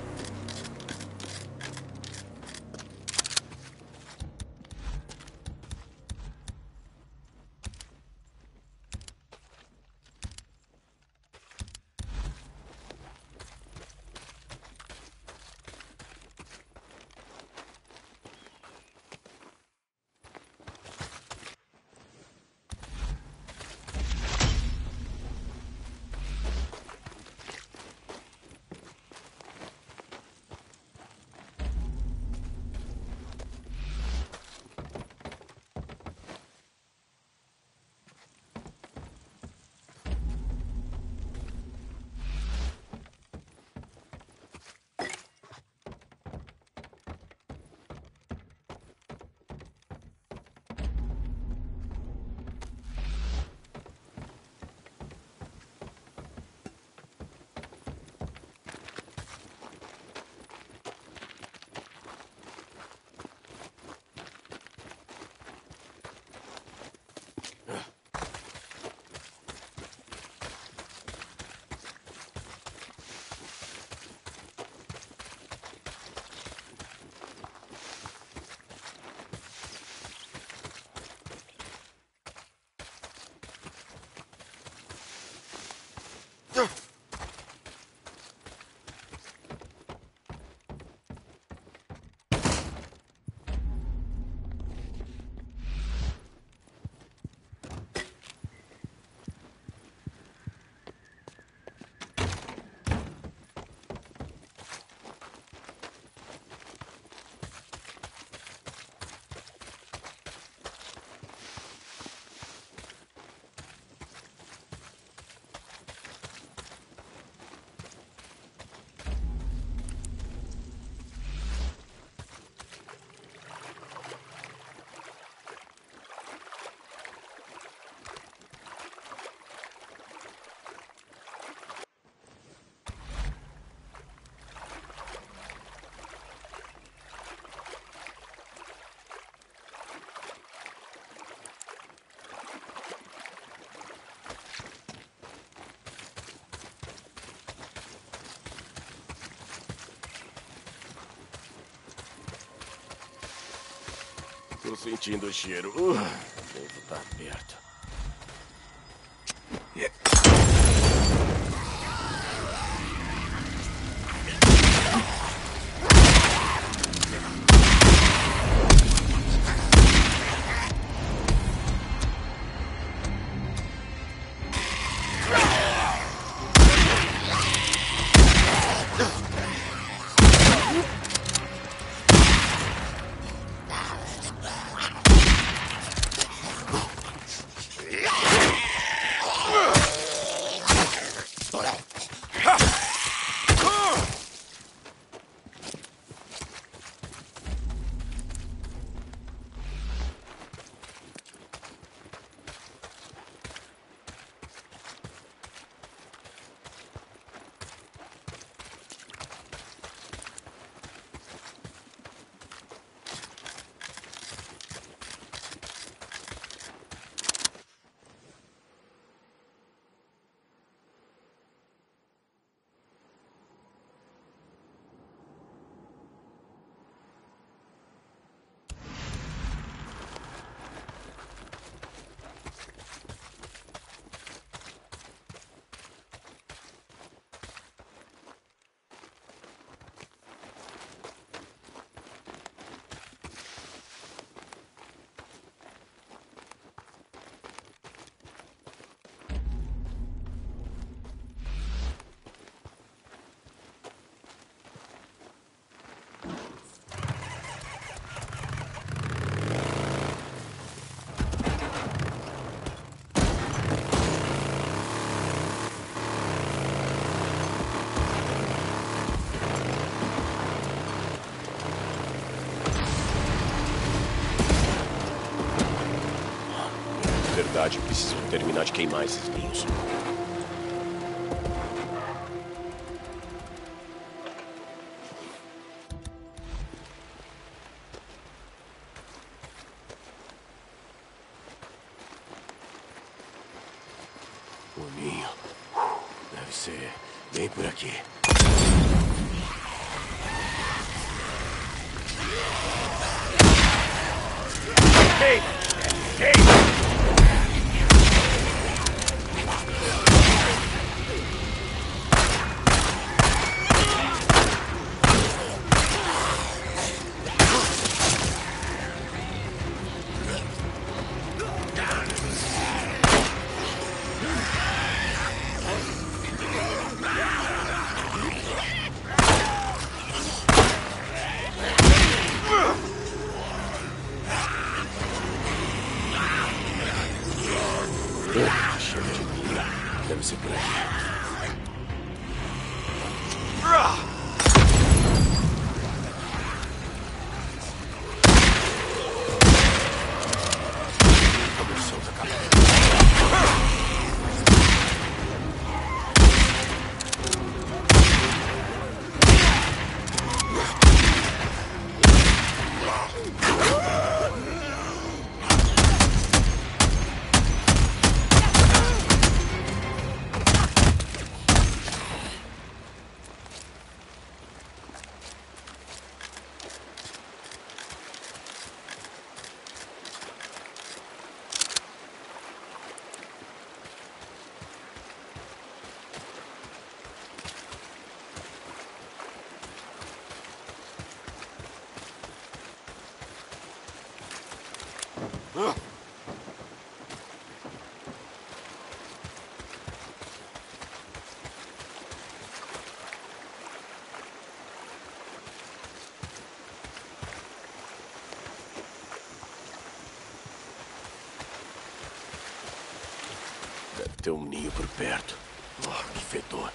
Tô sentindo o cheiro. Uh, devo estar perto. cidade. Preciso terminar de queimar esses ninhos. O ninho deve ser bem por aqui. Ei! Ei! Deve ser por aqui. Deve ter um ninho por perto. Oh, que fedor.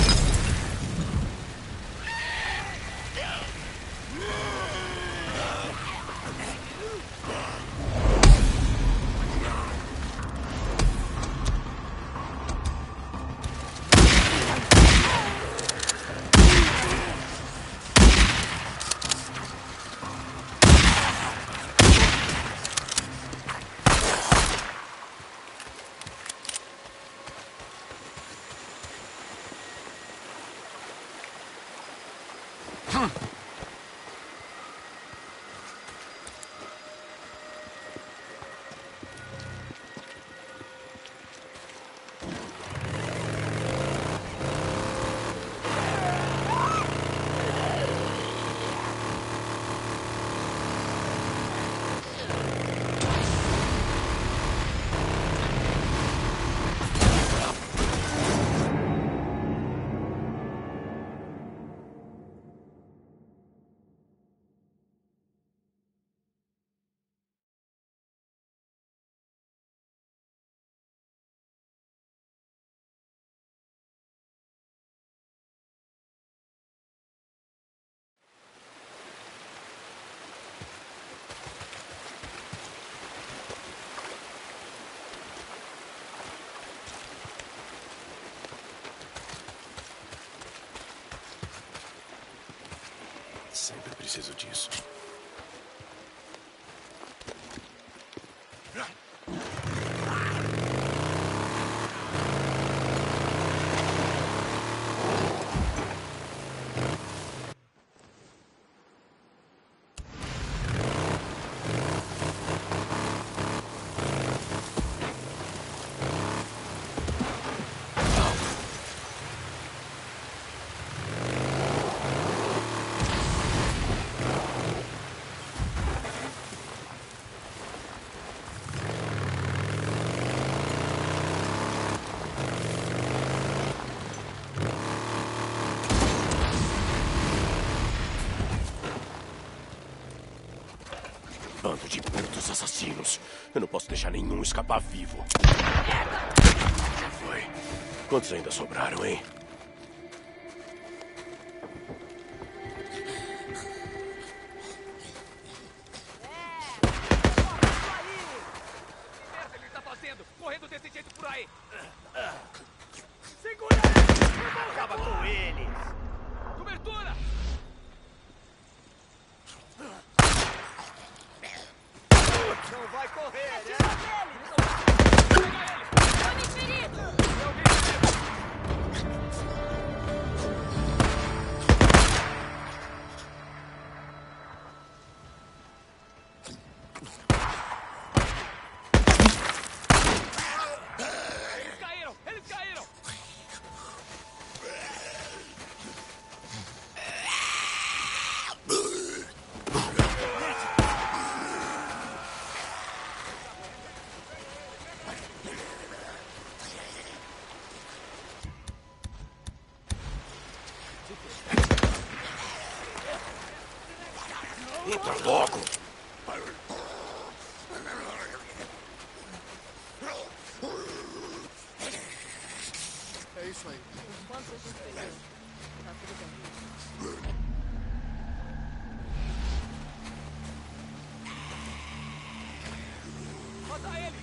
Sempre preciso disso. Bando de putos assassinos. Eu não posso deixar nenhum escapar vivo. Já foi. Quantos ainda sobraram, hein? Ele tá fazendo! Entra logo! É isso aí. Quantos a gente pegou? Tá tudo bem. Mata ele!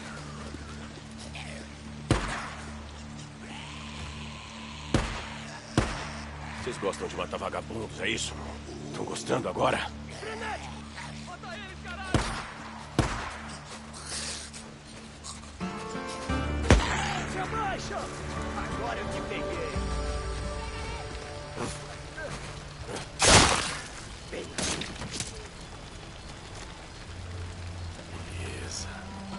Vocês gostam de matar vagabundos, é isso? Estão gostando agora? Frenético! Mata ele, caralho! Se abaixa! Agora eu te peguei! Bem. Beleza.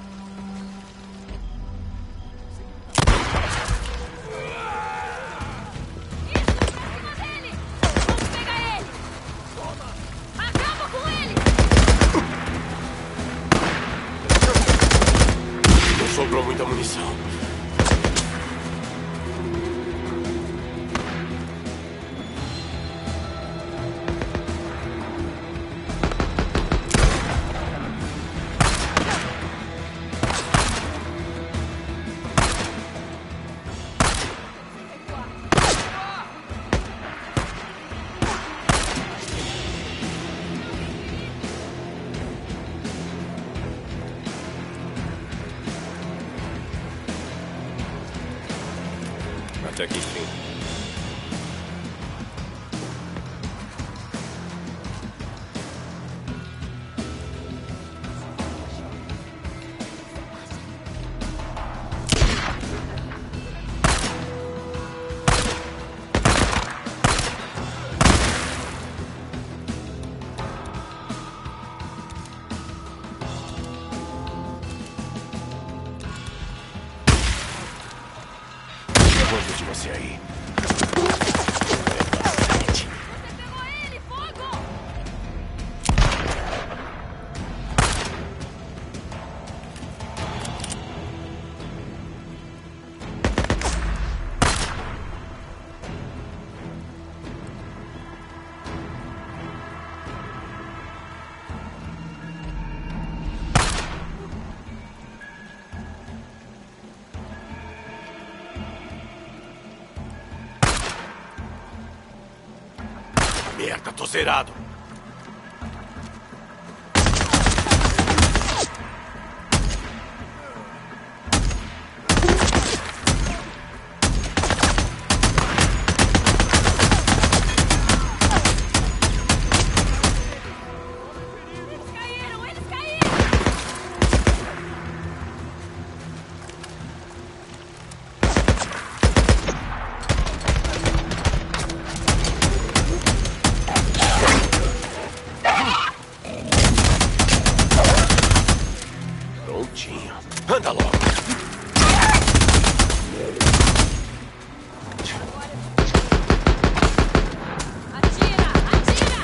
Não sobrou muita munição. Até que enfim. Quanto de você aí? Merda, tô zerado. Prontinho. Anda logo. Atira! Atira!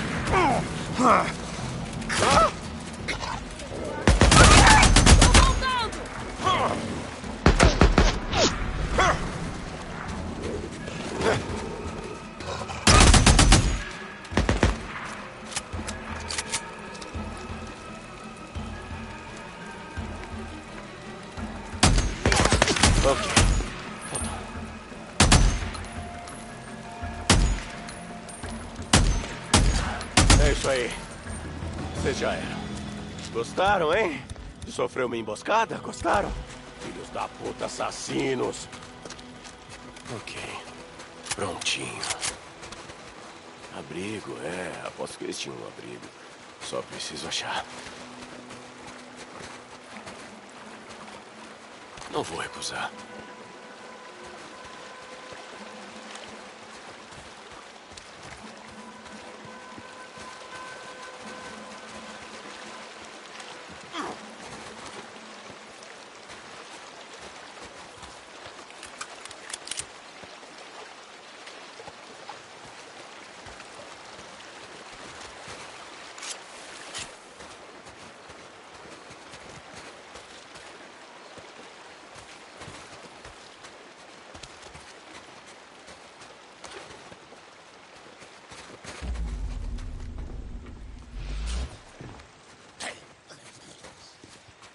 Tô voltando! Ok. É isso aí. Vocês já eram. Gostaram, hein? De sofrer uma emboscada? Gostaram? Filhos da puta assassinos. Ok. Prontinho. Abrigo, é. Aposto que eles tinham um abrigo. Só preciso achar. Não vou recusar.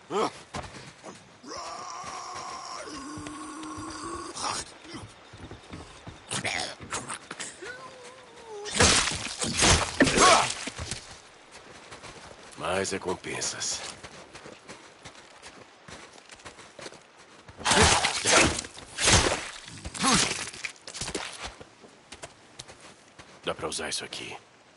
Mais recompensas. Dá pra usar isso aqui.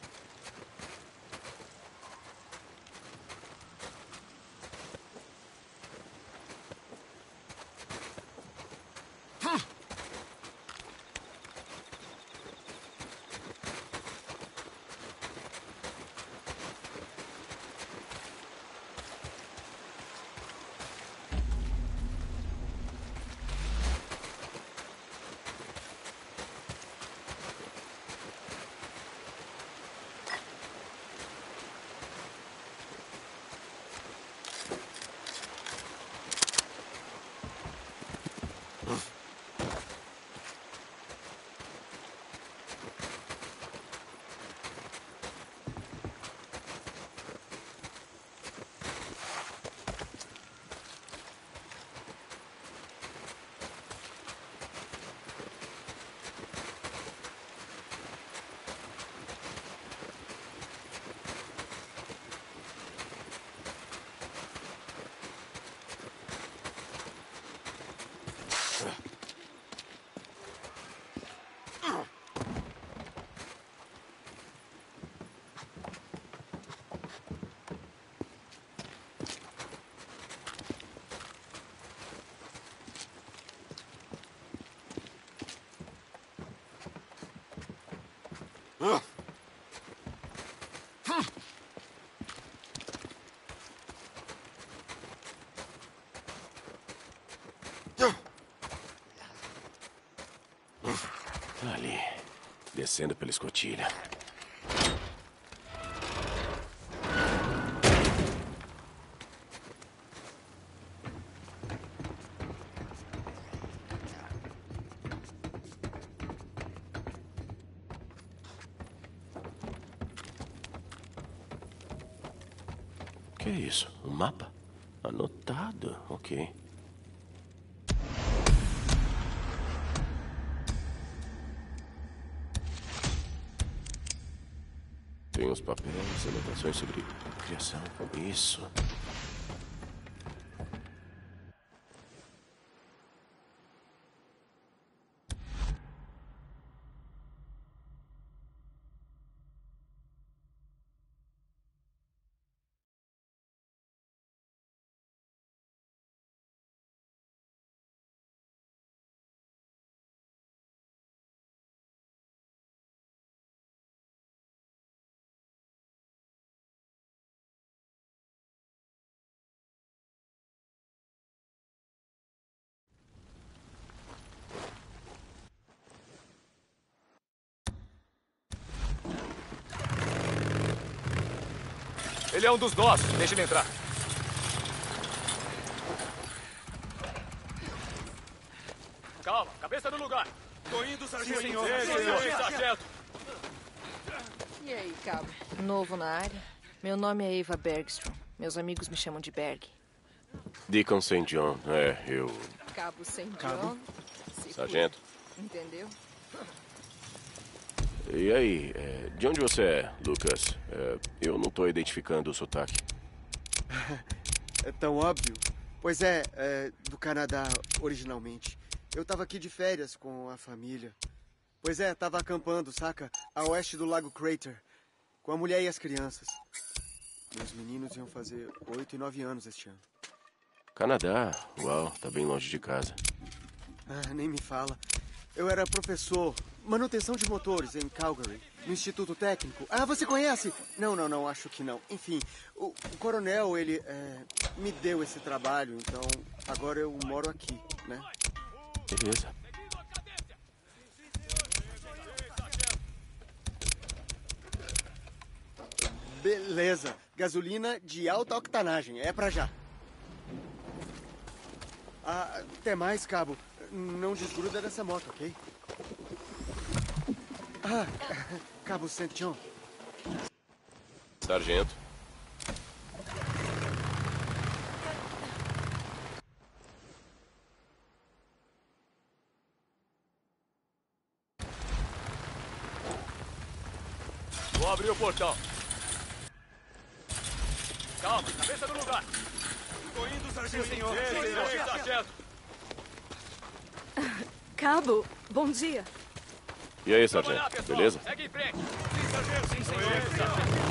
Ali, descendo pela escotilha. Que é isso? Um mapa? Anotado, ok. Tem uns papéis, anotações sobre criação. Isso. Ele é um dos nossos. Deixa ele entrar. Calma, cabeça no lugar. Tô indo, sargento. Sim, senhor. Sim, senhor. Sim, sargento. E aí, cabo? Novo na área? Meu nome é Eva Bergstrom. Meus amigos me chamam de Berg. Deacon Saint John. É, eu... Cabo Saint John. Sargento. Entendeu? E aí, é, de onde você é, Lucas? É, eu não tô identificando o sotaque. É tão óbvio. Pois é, é, do Canadá, originalmente. Eu tava aqui de férias com a família. Pois é, tava acampando, saca? A oeste do Lago Crater. Com a mulher e as crianças. Meus meninos iam fazer oito e nove anos este ano. Canadá? Uau, tá bem longe de casa. Ah, nem me fala. Eu era professor, manutenção de motores em Calgary, no Instituto Técnico. Ah, você conhece? Não, não, não, acho que não. Enfim, o, o coronel, ele é, me deu esse trabalho, então agora eu moro aqui, né? Beleza. Beleza. Gasolina de alta octanagem, é pra já. Ah, até mais, cabo. Não desgruda dessa moto, ok? Ah, Cabo Saint John. Sargento. Vou abrir o portão. Calma, cabeça no lugar. Tô indo, sargento. Sim, senhor. Sim, senhor. Sim, sargento. Cabo, bom dia. E aí, sargento? Beleza? Segue em frente. Sim, sargento. Sim, senhor. Sim, sargento.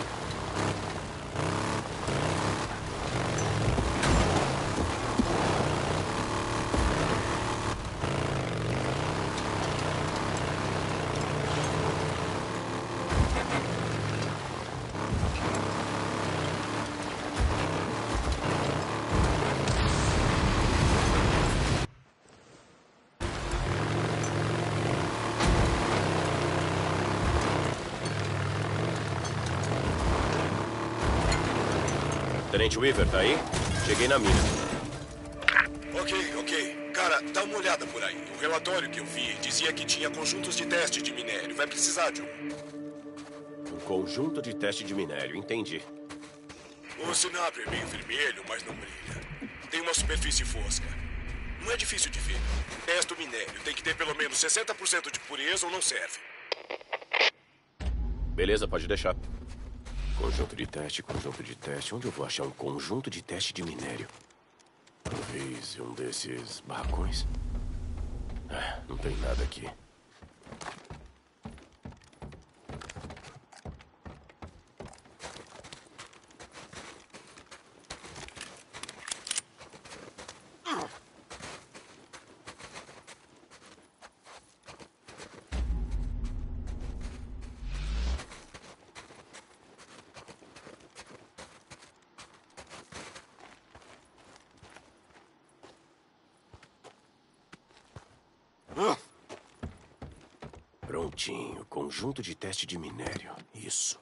Tenente Weaver, tá aí? Cheguei na mina. Ok, ok. Cara, dá uma olhada por aí. O relatório que eu vi dizia que tinha conjuntos de teste de minério. Vai precisar de um. Um conjunto de teste de minério, entendi. O sinapre é meio vermelho, mas não brilha. Tem uma superfície fosca. Não é difícil de ver. Teste o minério. Tem que ter pelo menos sessenta por cento de pureza ou não serve. Beleza, pode deixar. Conjunto de teste, conjunto de teste. Onde eu vou achar um conjunto de teste de minério? Talvez um desses barracões? Ah, não tem nada aqui. Prontinho. Conjunto de teste de minério. Isso.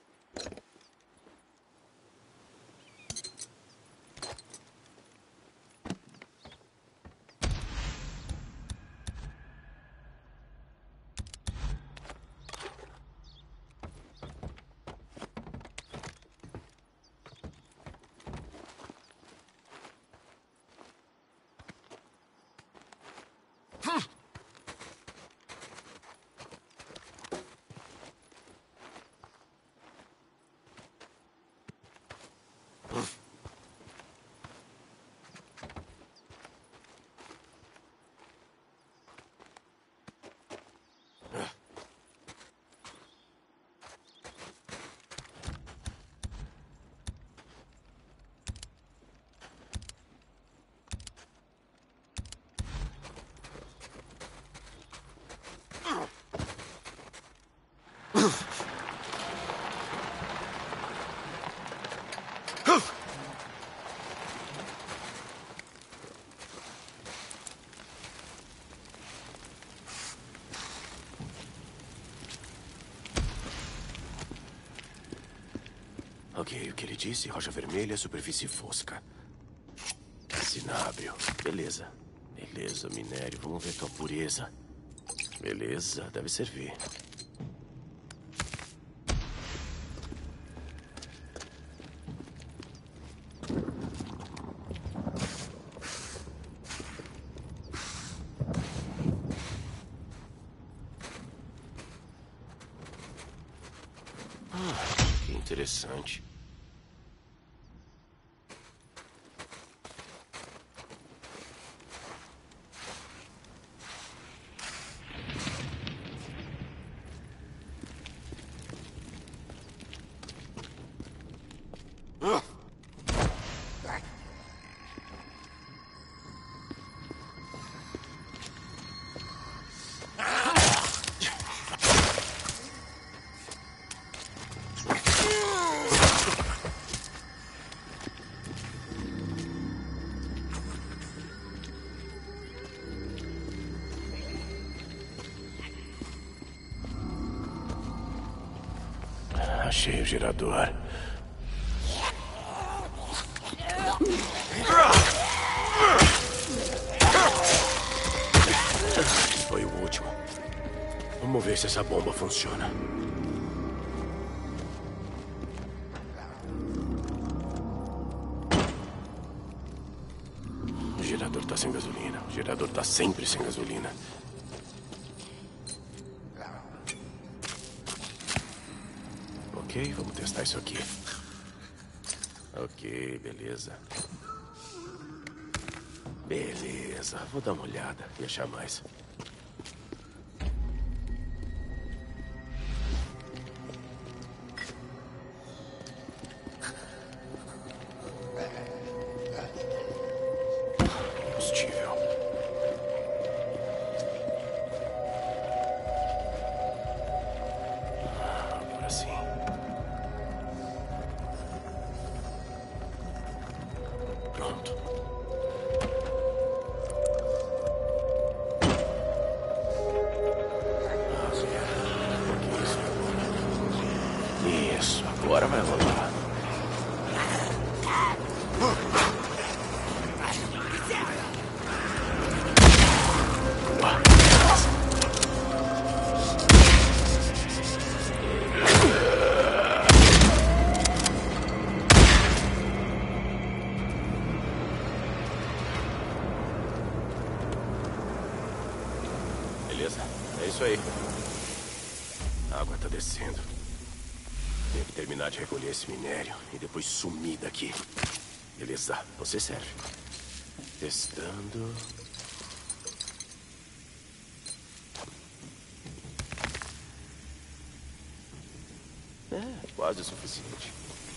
Ok, o que ele disse? Rocha vermelha, superfície fosca. Cinábrio. Beleza. Beleza, minério. Vamos ver tua pureza. Beleza, deve servir. Ah, que interessante. Achei o gerador. Foi o último. Vamos ver se essa bomba funciona. O gerador tá sem gasolina. O gerador tá sempre sem gasolina. Ok, vamos testar isso aqui. Ok, beleza. Beleza, vou dar uma olhada e achar mais. Combustível. Agora sim. Pronto. Isso, agora vai rolar. Beleza, é isso aí. A água tá descendo. Tenho que terminar de recolher esse minério e depois sumir daqui. Beleza, você serve. Testando. É, quase o suficiente.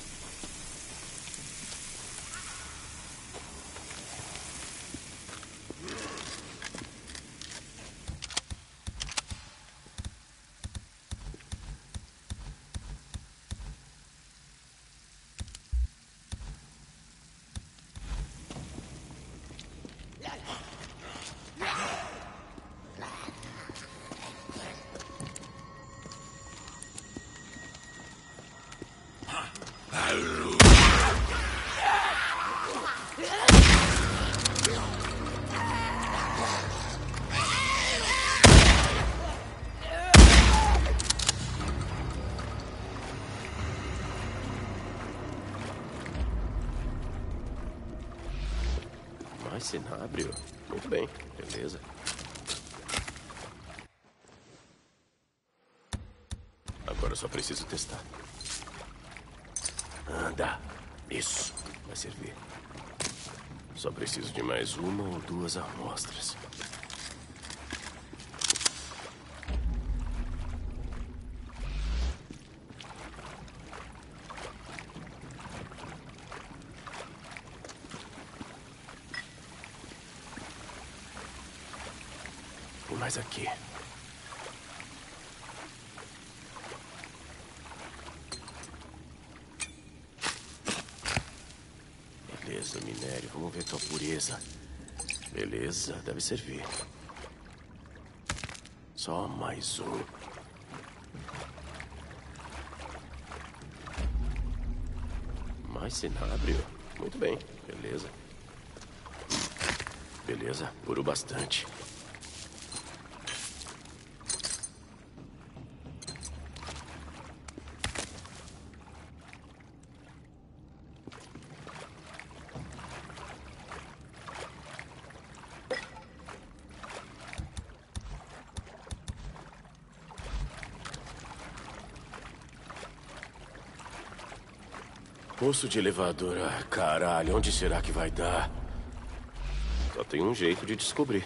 Mais cinábrio? Muito bem, beleza. Agora eu só preciso testar. Anda. Isso. Vai servir. Só preciso de mais uma ou duas amostras. E mais aqui. Beleza, minério. Vamos ver tua pureza. Beleza, deve servir. Só mais um. Mais cinábrio? Muito bem, beleza. Beleza, puro bastante. Poço de elevador. Ah, caralho, onde será que vai dar? Só tem um jeito de descobrir.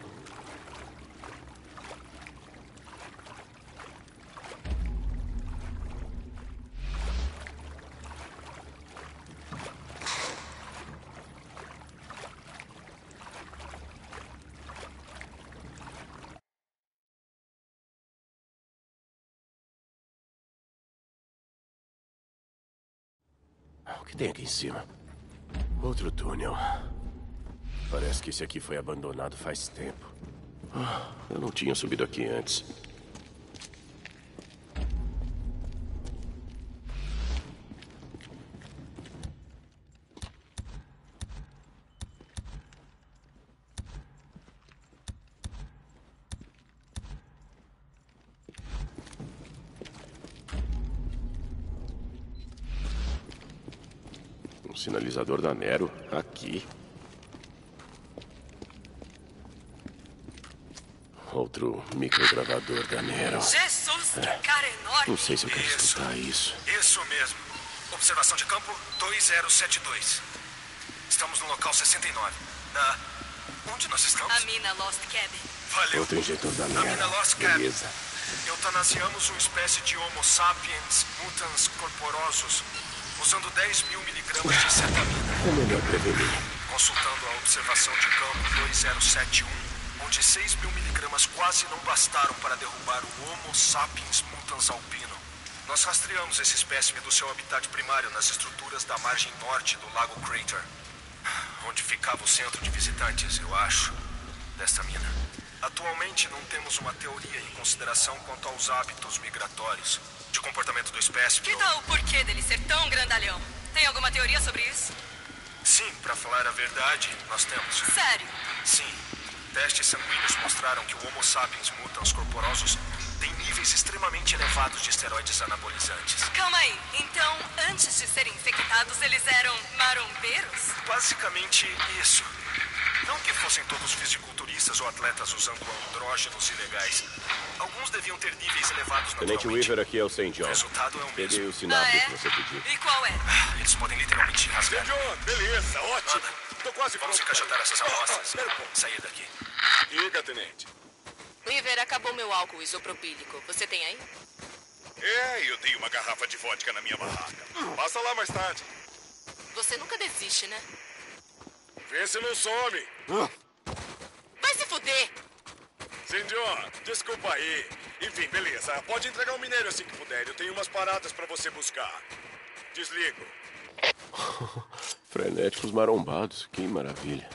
O que tem aqui em cima? Outro túnel. Parece que esse aqui foi abandonado faz tempo. Ah, eu não tinha subido aqui antes. Um sinalizador da Nero aqui. outro microgravador da Nero. Jesus, que É. cara enorme! Não sei se eu quero escutar isso. Isso mesmo. Observação de campo dois zero sete dois. Estamos no local sessenta e nove. Ah, onde nós estamos? A mina Lost Cabin. Valeu. Outro injetor da A mina Nero. Lost Cabin. Beleza. Eutanasiamos uma espécie de Homo sapiens mutans corporosos usando dez mil miligramas de cetamina. É melhor prevenir. Consultando a observação de campo dois zero sete um, onde seis mil miligramas quase não bastaram para derrubar o Homo sapiens mutans albino. Nós rastreamos esse espécime do seu habitat primário nas estruturas da margem norte do Lago Crater, onde ficava o centro de visitantes, eu acho, desta mina. Atualmente não temos uma teoria em consideração quanto aos hábitos migratórios, de comportamento do espécime. Que tal o porquê dele ser tão grandalhão? Tem alguma teoria sobre isso? Sim, para falar a verdade, nós temos. Sério? Sim. Testes sanguíneos mostraram que o Homo sapiens mutans corporosos tem níveis extremamente elevados de esteroides anabolizantes. Calma aí. Então, antes de serem infectados, eles eram marombeiros? Basicamente isso. Não que fossem todos fisiculturistas ou atletas usando andrógenos ilegais. Alguns deviam ter níveis elevados Tenente naturalmente. Weaver, aqui é o Saint John. O resultado é o Peguei mesmo. o sinal Ah, é? que você pediu. E qual é? Eles podem literalmente rasgar. John, beleza, ótimo. Tô quase Vamos pronto. encaixotar essas Ah, ah, amostras espera um pouco. e sair daqui. Diga, tenente. Weaver, acabou meu álcool isopropílico. Você tem aí? É, eu tenho uma garrafa de vodka na minha barraca. Passa lá mais tarde. Você nunca desiste, né? Vê se não some. Vai se fuder! Saint John, desculpa aí. Enfim, beleza. Pode entregar o minério assim que puder. Eu tenho umas paradas pra você buscar. Desligo. Frenéticos marombados. Que maravilha.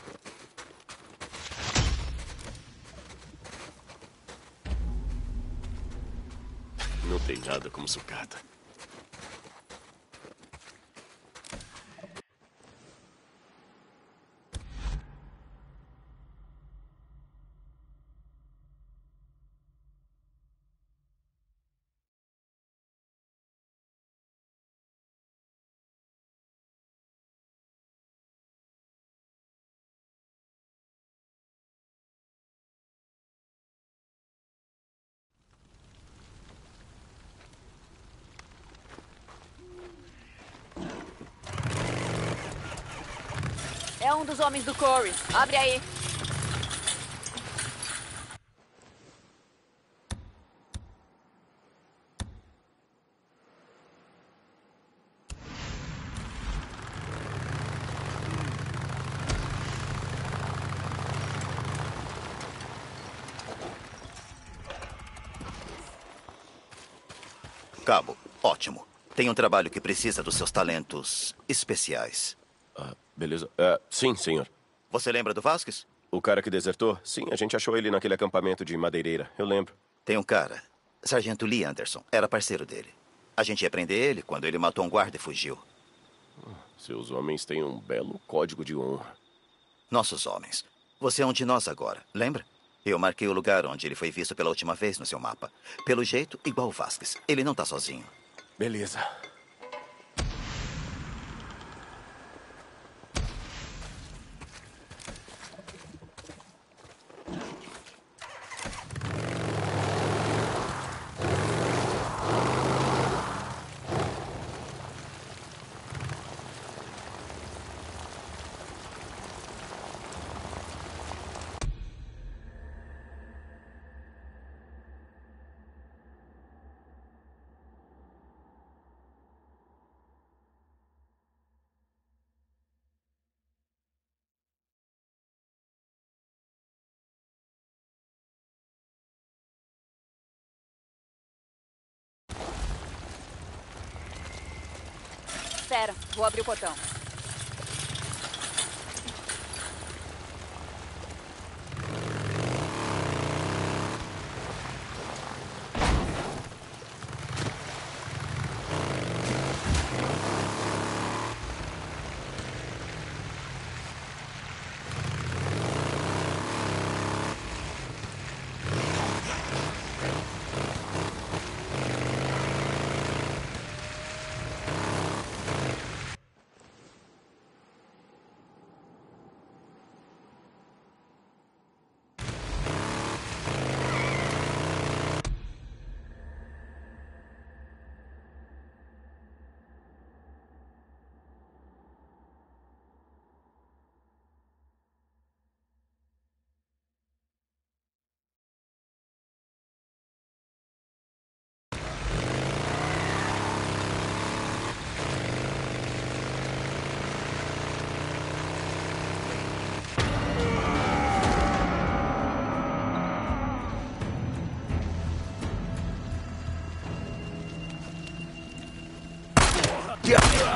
Não tem nada como sucata. É um dos homens do Corey. Abre aí. Cabo, ótimo. Tem um trabalho que precisa dos seus talentos especiais. Ah, beleza. É, sim, senhor. Você lembra do Vasquez? O cara que desertou? Sim, a gente achou ele naquele acampamento de Madeireira. Eu lembro. Tem um cara, Sargento Lee Anderson. Era parceiro dele. A gente ia prender ele quando ele matou um guarda e fugiu. Seus homens têm um belo código de honra. Nossos homens. Você é um de nós agora, lembra? Eu marquei o lugar onde ele foi visto pela última vez no seu mapa. Pelo jeito, igual o Vasquez. Ele não tá sozinho. Beleza. Espera, vou abrir o portão.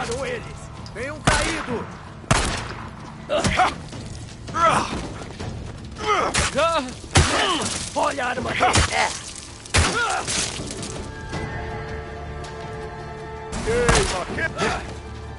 Mataram eles! Tem um caído! Olha a arma dele! Queima!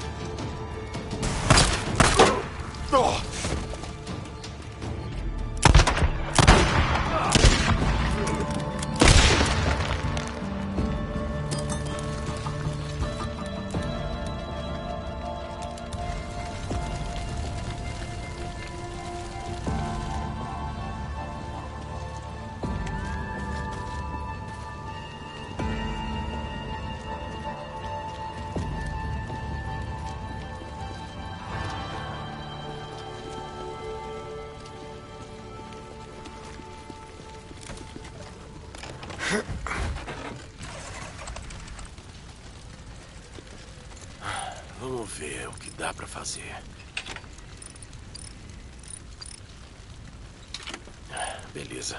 Vamos ver o que dá pra fazer. Beleza.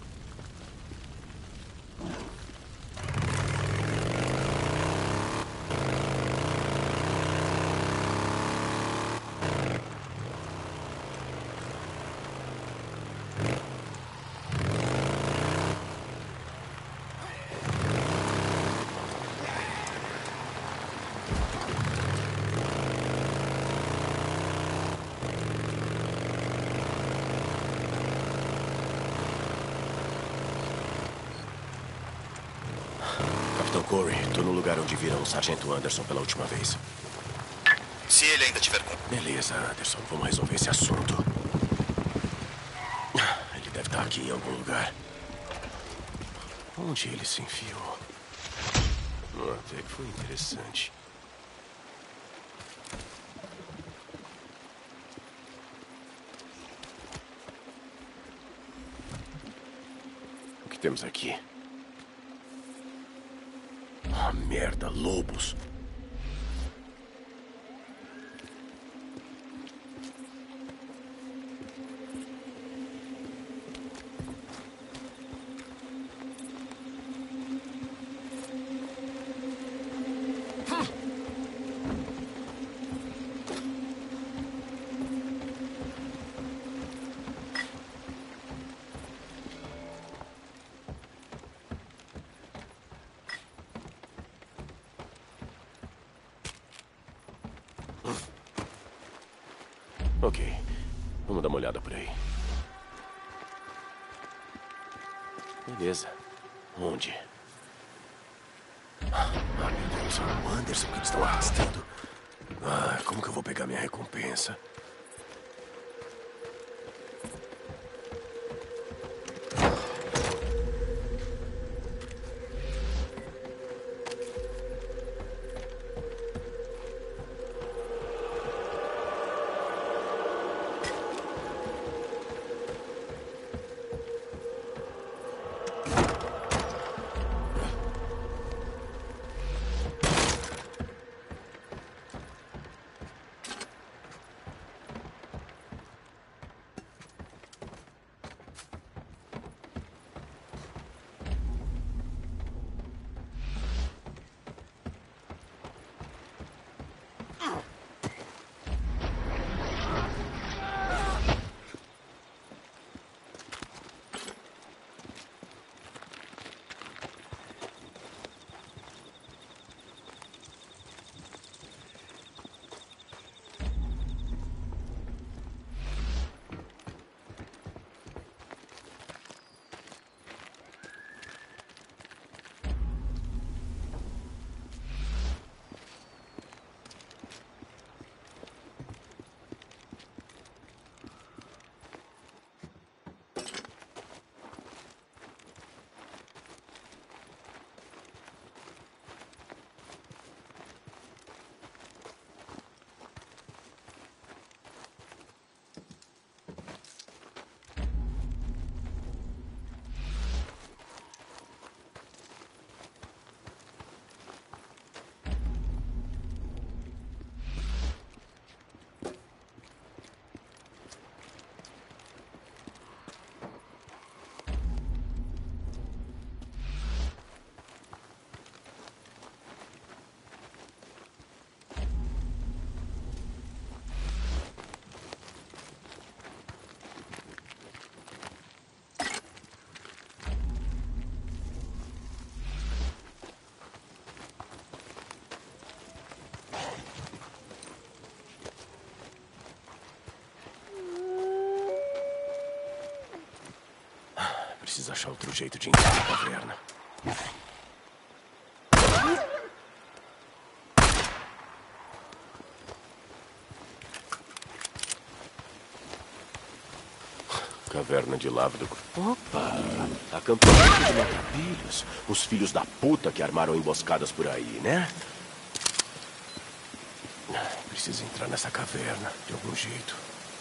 Capitão Corey, tô no lugar onde viram o Sargento Anderson pela última vez. Se ele ainda tiver com... Beleza, Anderson. Vamos resolver esse assunto. Ele deve estar aqui em algum lugar. Onde ele se enfiou? Até que foi interessante. O que temos aqui? Ah, merda, lobos. Ok, vamos dar uma olhada por aí. Beleza. Onde? Ah, meu Deus, é o Anderson que eles estão arrastando. Ah, como que eu vou pegar minha recompensa? Preciso achar outro jeito de entrar na caverna. Caverna de lava do... Opa! Acampamento de maltrapilhos. Os filhos da puta que armaram emboscadas por aí, né? Preciso entrar nessa caverna, de algum jeito.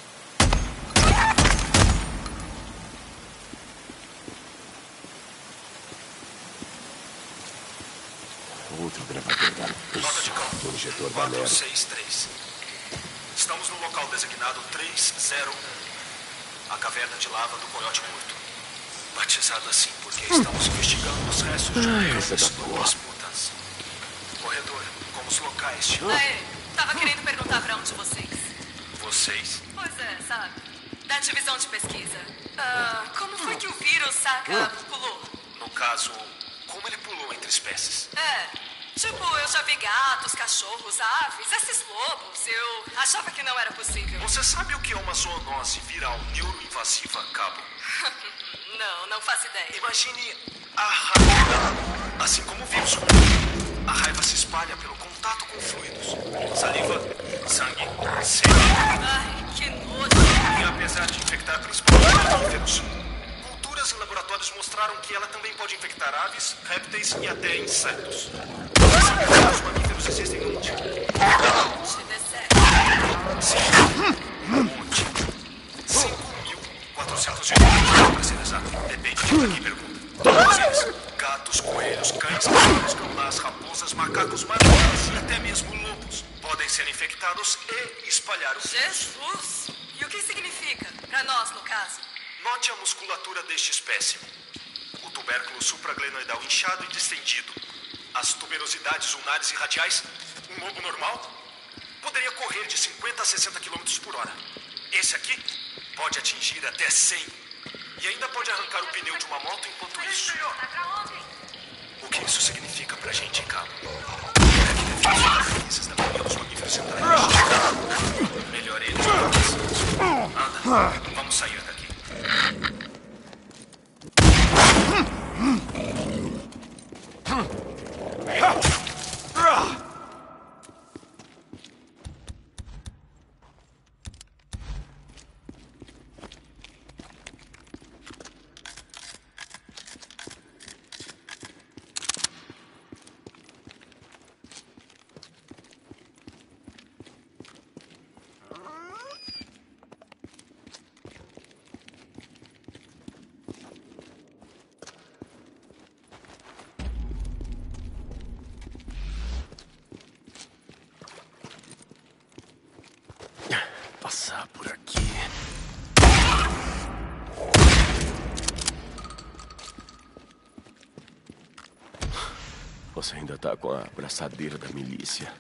Outro gravador da... Nota de campo. O injetor da quatro merda. seis três. Estamos no local designado três zero um. A caverna de lava do Coiote Curto. Batizado assim porque estamos investigando os restos de Ai, essa campos da do porra. Rasputas. Corredor, como os locais de... Aê, tava querendo perguntar pra um de vocês. Vocês? Pois é, sabe? Da divisão de pesquisa. Ah, como foi que o vírus, saca, pulou? No caso, como ele pulou entre espécies? É, tipo, eu já vi gatos, cachorros, aves, esses lobos. Eu achava que não era possível. Você sabe o que é uma zoonose viral neuroinvasiva, Cabo? Não, não faço ideia. Imagine a raiva. Assim como o vírus. A raiva se espalha pelo contato com fluidos. Saliva, sangue, sêmen. Ai, que nojo. E apesar de infectar principalmente mamíferos, culturas em laboratórios mostraram que ela também pode infectar aves, répteis e até insetos. Você sabe quantos mamíferos existem no mundo? Sim, um monte. cinco mil quatrocentos e oitenta, para ser exato. Depende de quem pergunta. Todos eles. Gatos, coelhos, cães, cachorros, gambás, raposas, macacos, marmotas e até mesmo lobos podem ser infectados e espalhar o vírus. Jesus! E o que significa? Pra nós, no caso. Note a musculatura deste espécime. O tubérculo supraglenoidal inchado e distendido. As tuberosidades ulnares e radiais. Um lobo normal poderia correr de cinquenta a sessenta quilômetros por hora. Esse aqui pode atingir até cem. E ainda pode arrancar o pneu de uma moto enquanto isso. O que isso significa pra gente, Cabo? É que devido às diretrizes da maioria dos mamíferos centrais, melhor eles do que nós. Anda, vamos sair daqui. Passar por aqui. Você ainda tá com a braçadeira da milícia.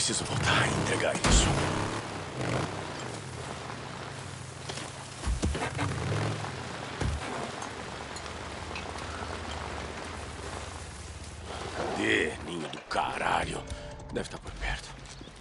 preciso voltar e entregar isso. Cadê, ninho do caralho? Deve estar por perto.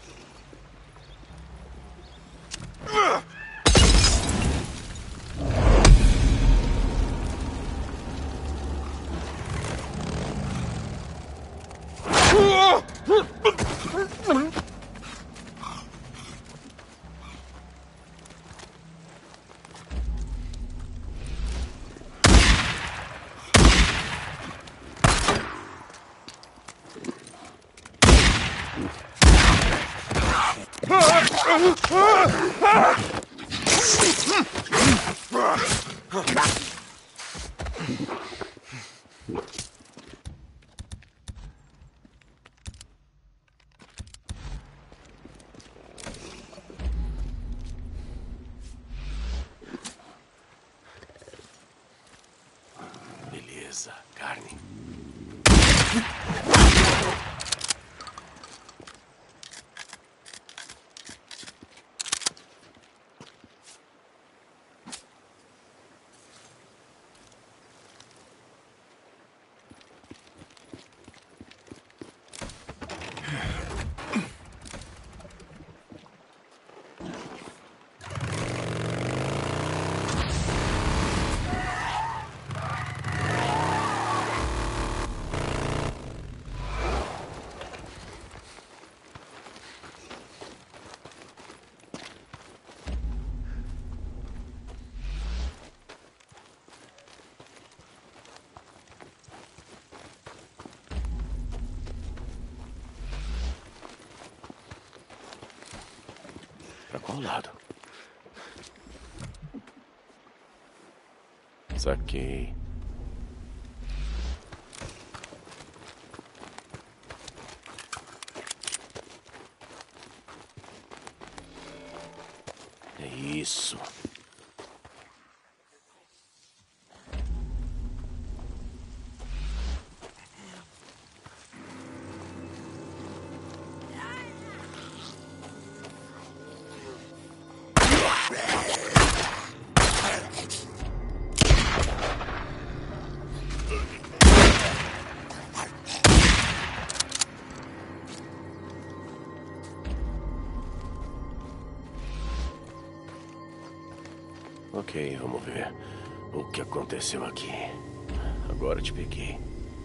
Beleza, carne. Pra qual lado? Saquei. É isso. Ok, vamos ver o que aconteceu aqui. Agora te peguei.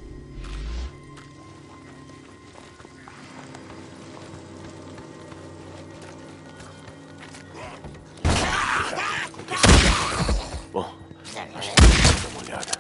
Bom, acho que vou dar uma olhada.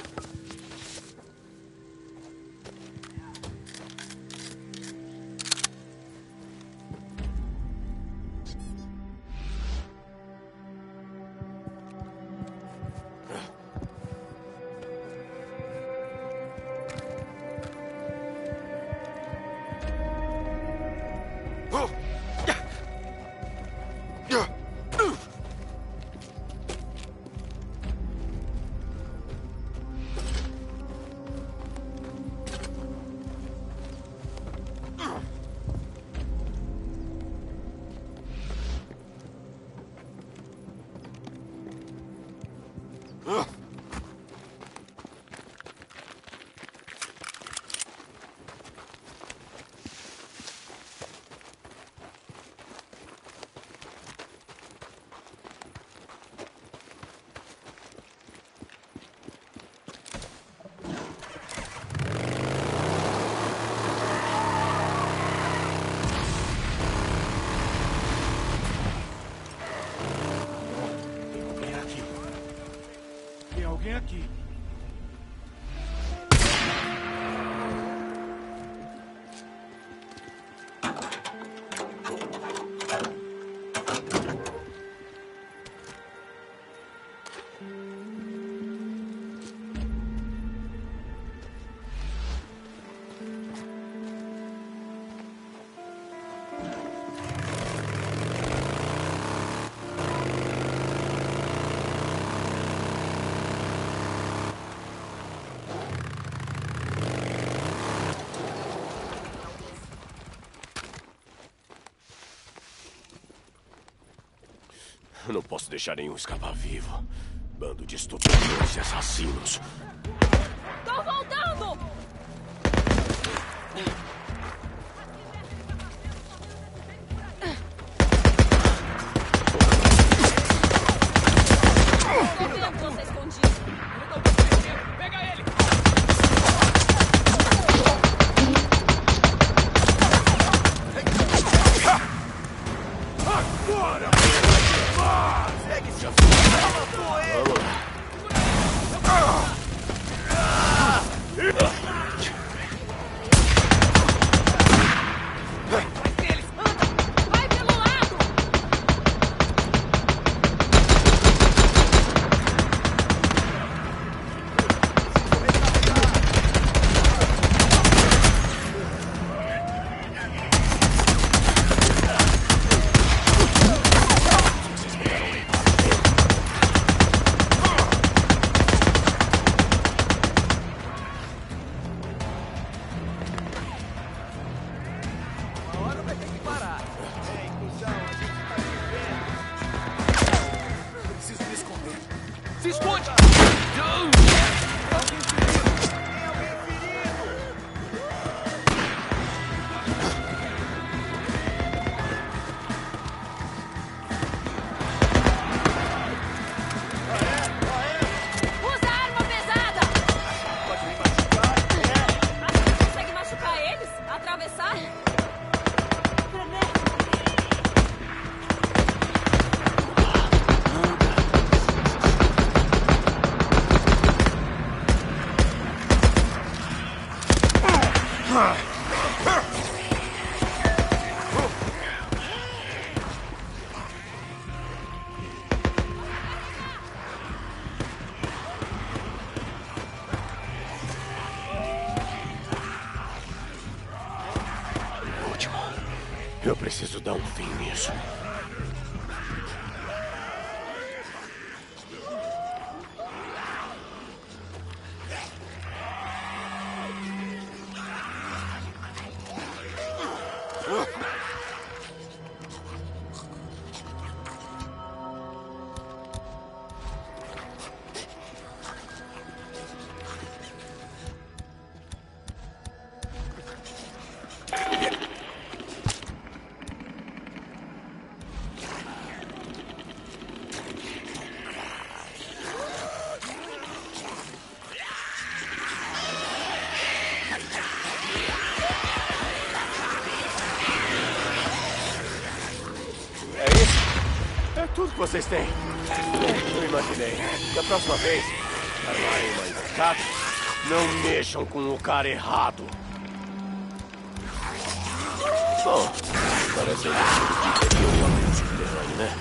Alguém aqui. Eu não posso deixar nenhum escapar vivo. Bando de estupradores e assassinos. Tô voltando! Tô vendo você escondido. Pega ele! Agora! Segue seu Vamos lá. Vai pelo lado! Uma hora vai ter que parar. Ei, cuzão, a gente tá vivendo. Preciso me esconder. Se esconde! Usa a arma pesada! Pode me machucar? É. Acha que consegue machucar eles? Atravessar? Último. Eu preciso dar um fim nisso. É isso? É tudo que vocês têm. Eu imaginei. Da próxima vez, armarem uma emboscada, não mexam com o cara errado. Bom, parece que teria um homem subterrâneo, né?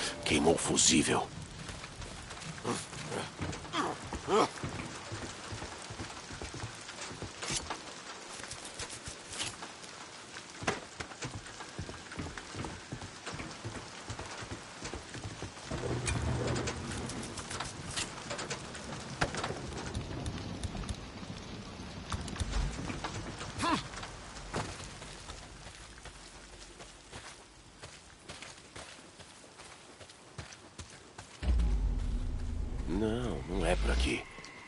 Queimou o fusível. Não, não é por aqui.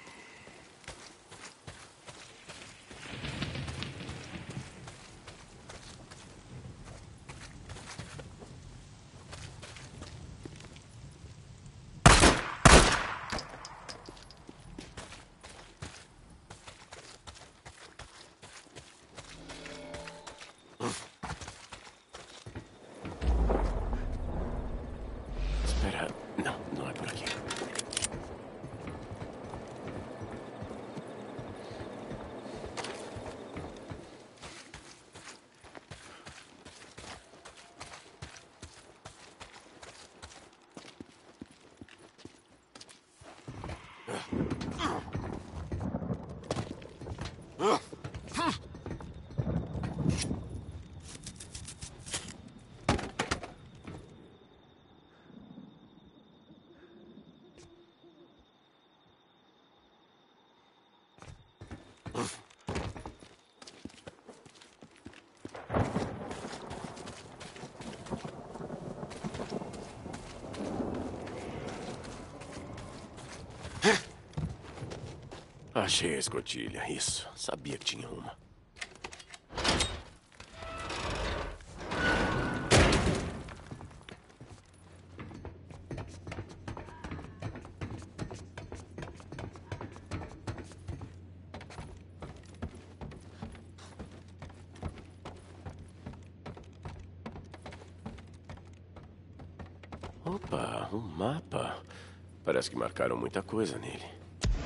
Espera, não, não é por aqui. Achei a escotilha. Isso. Sabia que tinha uma. Opa, um mapa. Parece que marcaram muita coisa nele.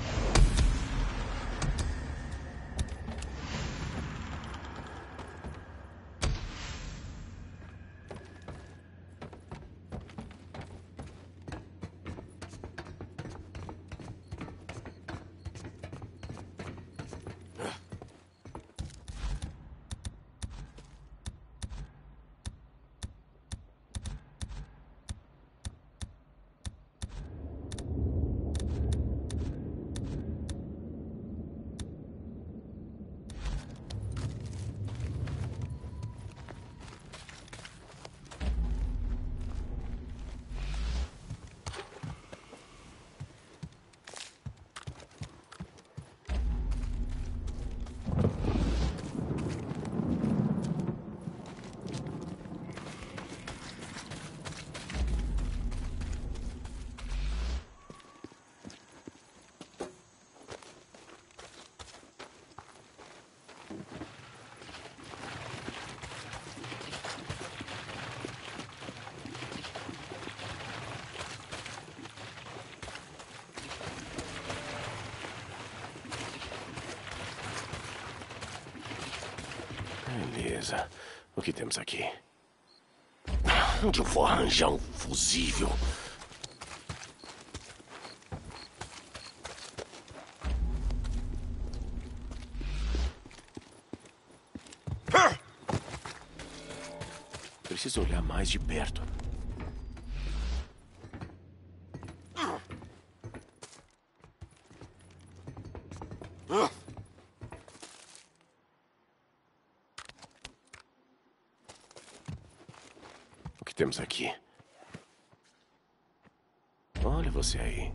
Beleza. O que temos aqui? Onde eu vou arranjar um fusível? Preciso olhar mais de perto. O que temos aqui? Olha você aí.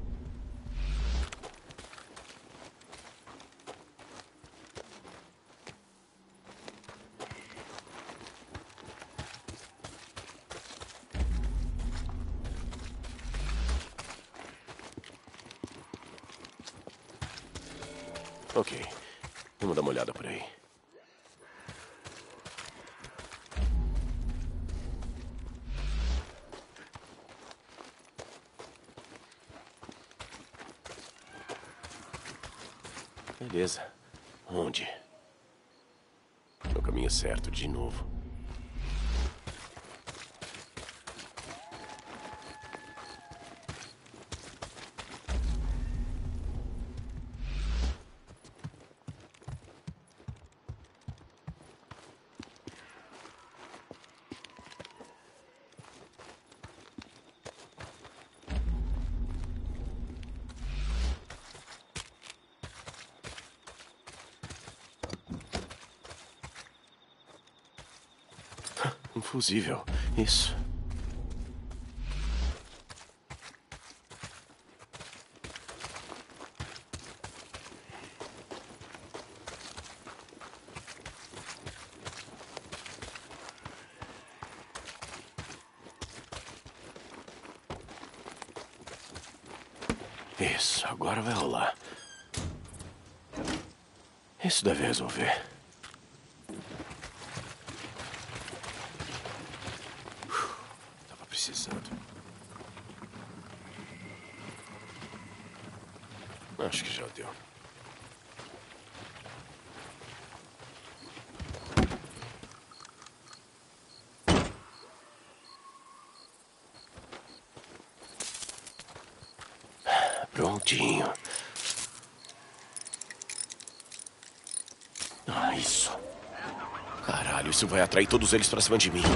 Ok. Vamos dar uma olhada por aí. Beleza. Onde? No caminho certo de novo. Um fusível. Isso. Isso, agora vai rolar. Isso deve resolver. Tava precisando. Acho que já deu. Prontinho. Ah, isso. Caralho, isso vai atrair todos eles pra cima de mim.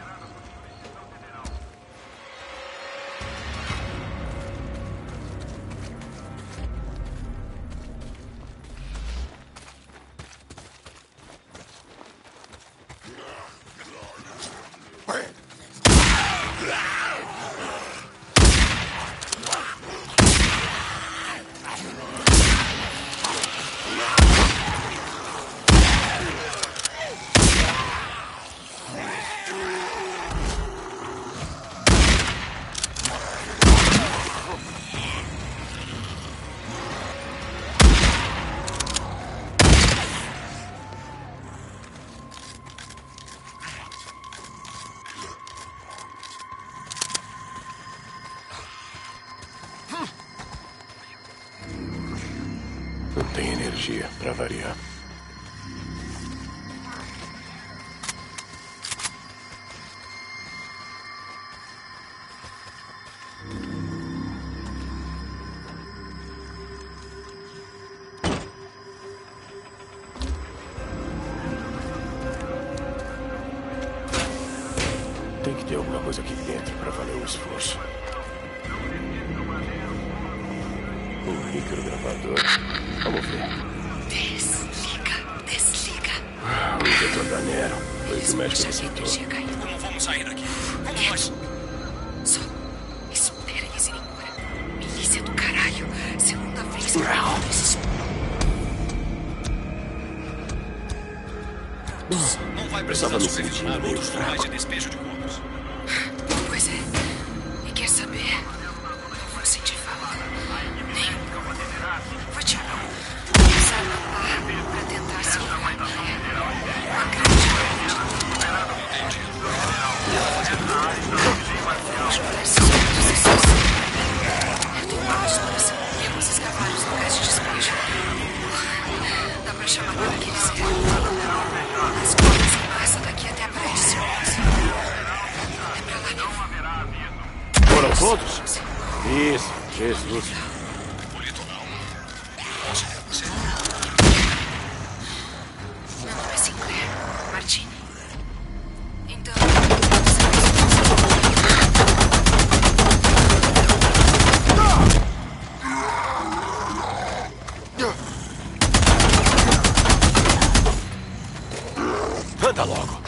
Não tem energia, pra variar. Tem que ter alguma coisa aqui dentro pra valer o esforço. Um microgravador. Vamos ver. Desliga, desliga. Um injetor da Nero. Foi o que o médico receitou. Como vamos sair daqui? Como nós? Só espera eles irem embora. Milícia do caralho. Segunda vez que eu encontro esses... Não vai Eu precisar tava me supervisionar sentindo meio outros locais fraco. de despejo de corpos. Pois é. E quer saber? Não vou sentir falta. Nem. Vou te usar lá pra tentar segurar. Uma grande Vamos botar esses outros e seus. Eu tenho uma exploração. Temos escavar os locais de despejo. Dá pra chamar para aqueles eram. As coisas em massa daqui até a praia de Silvões. É pra lá mesmo. Foram todos? Isso, Jesus. Meu nome é Sinclair Martini. Então... Anda logo.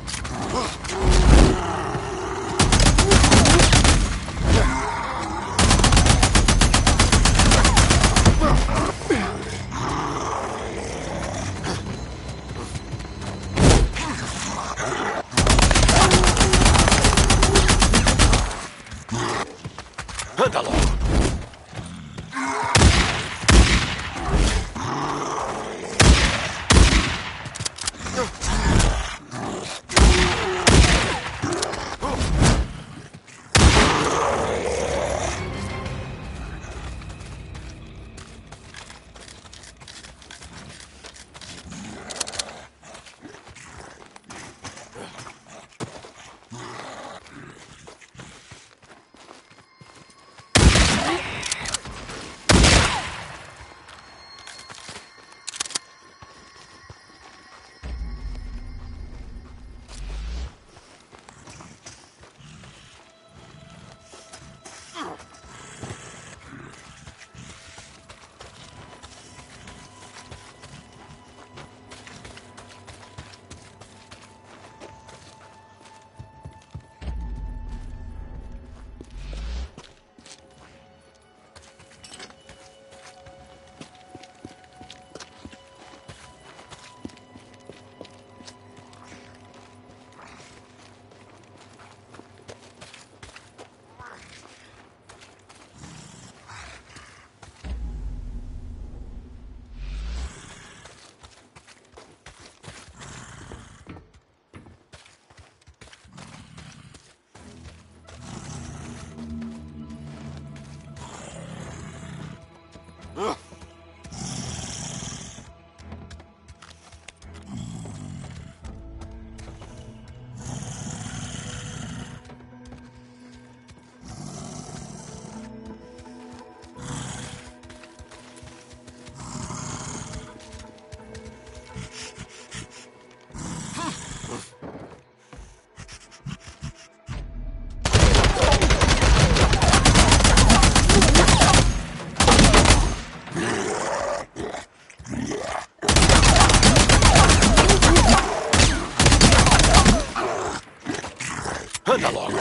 Anda logo.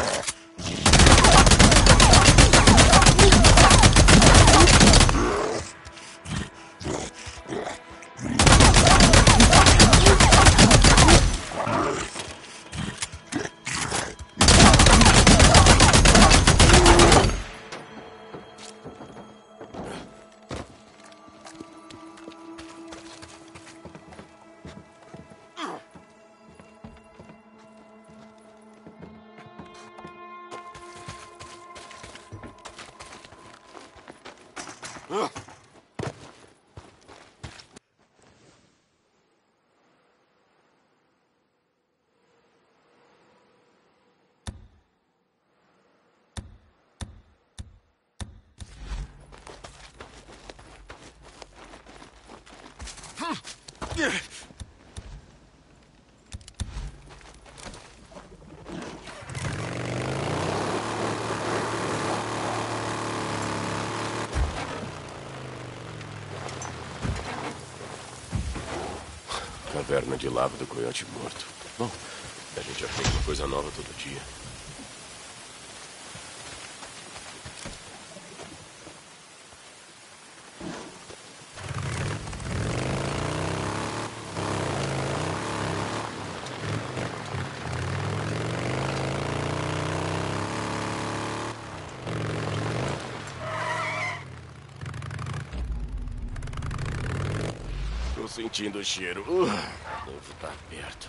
Caverna de lava do coiote morto. Bom, a gente aprende uma coisa nova todo dia. Tô sentindo o cheiro. Uh, devo estar perto.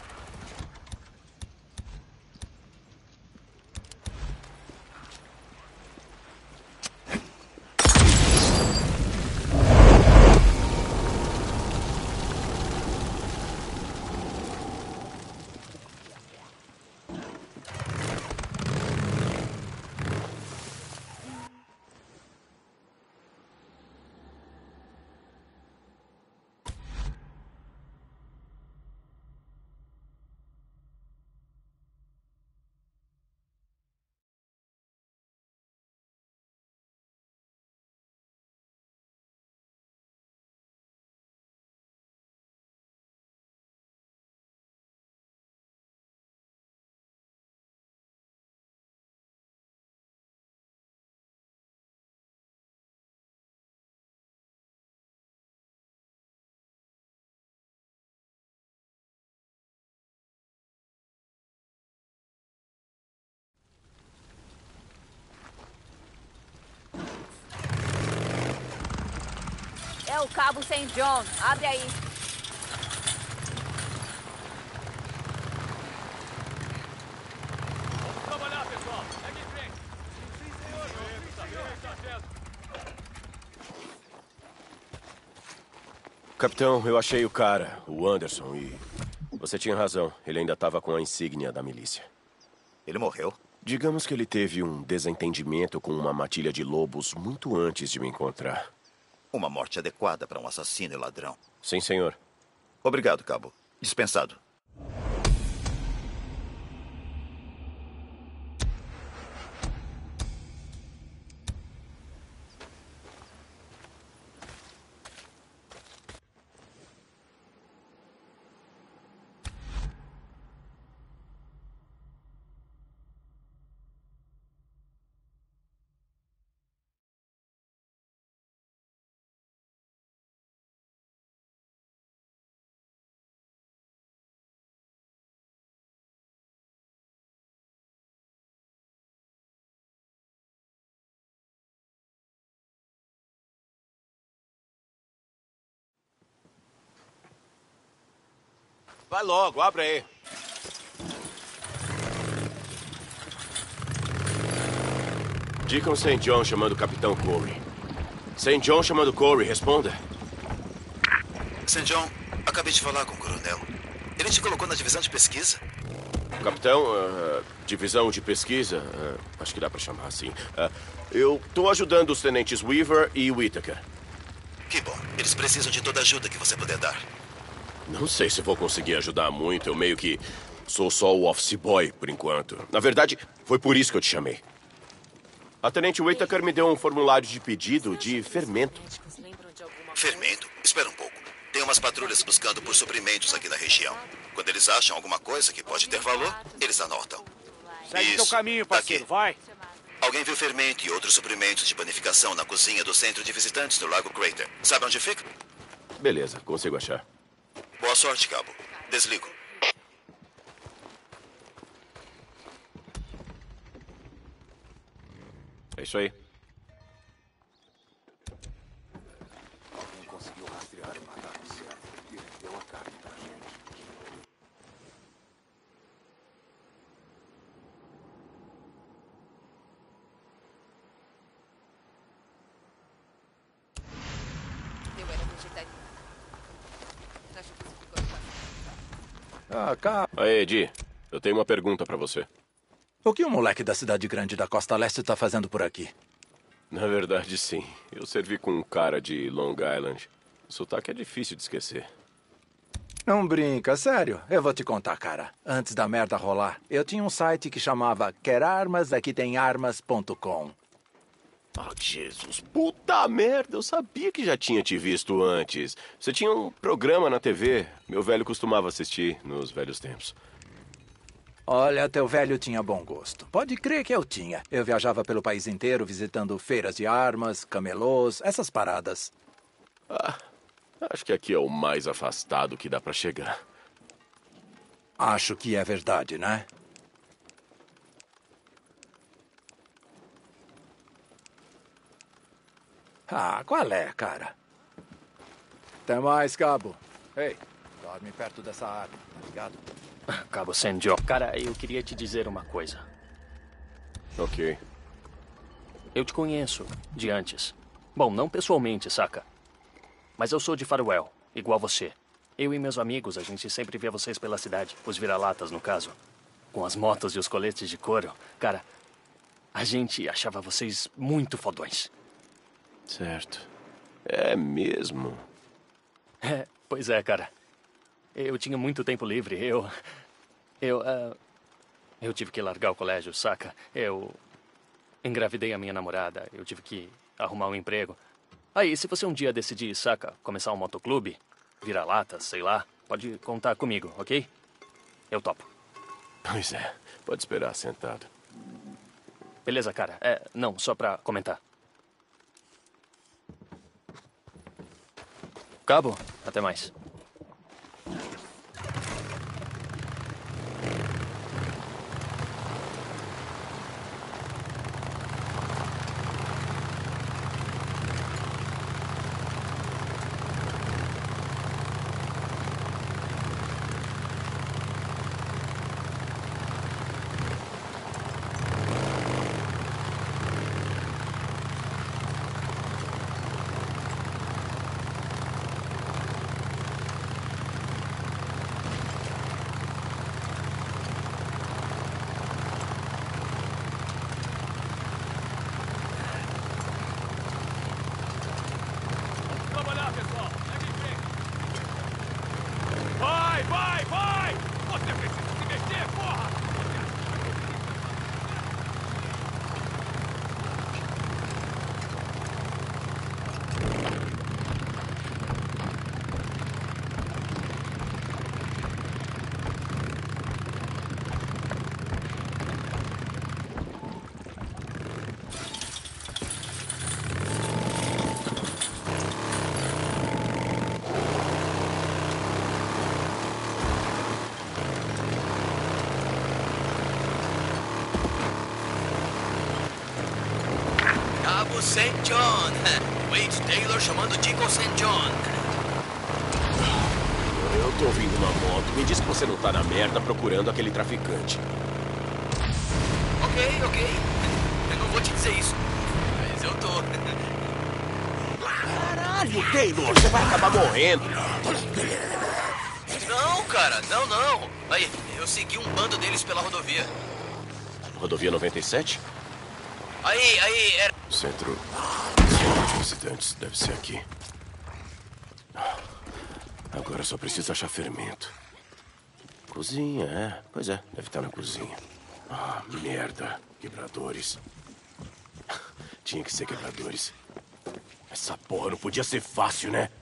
É o cabo Saint John. Abre aí. Vamos trabalhar, pessoal. Segue em frente. Sim, senhor. Sim, senhor. Sargento. Capitão, eu achei o cara, o Anderson, e... Você tinha razão. Ele ainda estava com a insígnia da milícia. Ele morreu? Digamos que ele teve um desentendimento com uma matilha de lobos muito antes de me encontrar. Uma morte adequada para um assassino e ladrão. Sim, senhor. Obrigado, cabo. Dispensado. Vai logo, abre aí. Deacon Saint John chamando o Capitão Corey. Saint John chamando Corey, responda. Saint John, acabei de falar com o coronel. Ele te colocou na divisão de pesquisa? Capitão, uh, divisão de pesquisa, uh, acho que dá pra chamar assim. Uh, eu tô ajudando os tenentes Weaver e Whittaker. Que bom. Eles precisam de toda a ajuda que você puder dar. Não sei se vou conseguir ajudar muito. Eu meio que sou só o office boy, por enquanto. Na verdade, foi por isso que eu te chamei. A tenente Whittaker me deu um formulário de pedido de fermento. Fermento? Espera um pouco. Tem umas patrulhas buscando por suprimentos aqui na região. Quando eles acham alguma coisa que pode ter valor, eles anotam. Segue teu caminho, parceiro, vai. Alguém viu fermento e outros suprimentos de panificação na cozinha do centro de visitantes do Lago Crater. Sabe onde fica? Beleza, consigo achar. Boa sorte, cabo. Desligo. É isso aí. Alguém conseguiu rastrear e matar o certo. E deu a carne pra gente. Eu era vegetariano. Acho que isso ficou Ah, cá. Aí, Edi, eu tenho uma pergunta pra você. O que um moleque da cidade grande da Costa Leste tá fazendo por aqui? Na verdade, sim. Eu servi com um cara de Long Island. O sotaque é difícil de esquecer. Não brinca, sério. Eu vou te contar, cara. Antes da merda rolar, eu tinha um site que chamava quer armas aqui tem armas ponto com. Ah, Jesus, puta merda, eu sabia que já tinha te visto antes. Você tinha um programa na T V. Meu velho costumava assistir nos velhos tempos. Olha, teu velho tinha bom gosto. Pode crer que eu tinha. Eu viajava pelo país inteiro visitando feiras de armas, camelôs, essas paradas. Ah, acho que aqui é o mais afastado que dá pra chegar. Acho que é verdade, né? Ah, qual é, cara? Até mais, cabo. Ei, dorme perto dessa arma, tá ligado? Cabo Saint John. Cara, eu queria te dizer uma coisa. Ok. Eu te conheço de antes. Bom, não pessoalmente, saca? Mas eu sou de Farwell, igual você. Eu e meus amigos, a gente sempre vê vocês pela cidade. Os vira-latas, no caso. Com as motos e os coletes de couro. Cara, a gente achava vocês muito fodões. Certo. É mesmo? É, pois é, cara. Eu tinha muito tempo livre. Eu... Eu... Uh, eu tive que largar o colégio, saca? Eu... engravidei a minha namorada. Eu tive que arrumar um emprego. Aí, se você um dia decidir, saca, começar um motoclube, virar lata, sei lá, pode contar comigo, ok? Eu topo. Pois é. Pode esperar sentado. Beleza, cara. É, não, só pra comentar. Cabo, até mais. Saint John. Wade Taylor chamando Dico Saint John. Eu tô ouvindo uma moto. Me diz que você não tá na merda procurando aquele traficante. Ok, ok. Eu não vou te dizer isso, mas eu tô. Caralho, Taylor, você vai acabar morrendo. Não, cara, não, não. Aí, eu segui um bando deles pela rodovia. Rodovia noventa e sete? Aí, aí, era... Centro... Centro de visitantes, deve ser aqui. Agora só preciso achar fermento. Cozinha, é. Pois é, deve estar na cozinha. Ah, merda. Quebradores. Tinha que ser quebradores. Essa porra não podia ser fácil, né?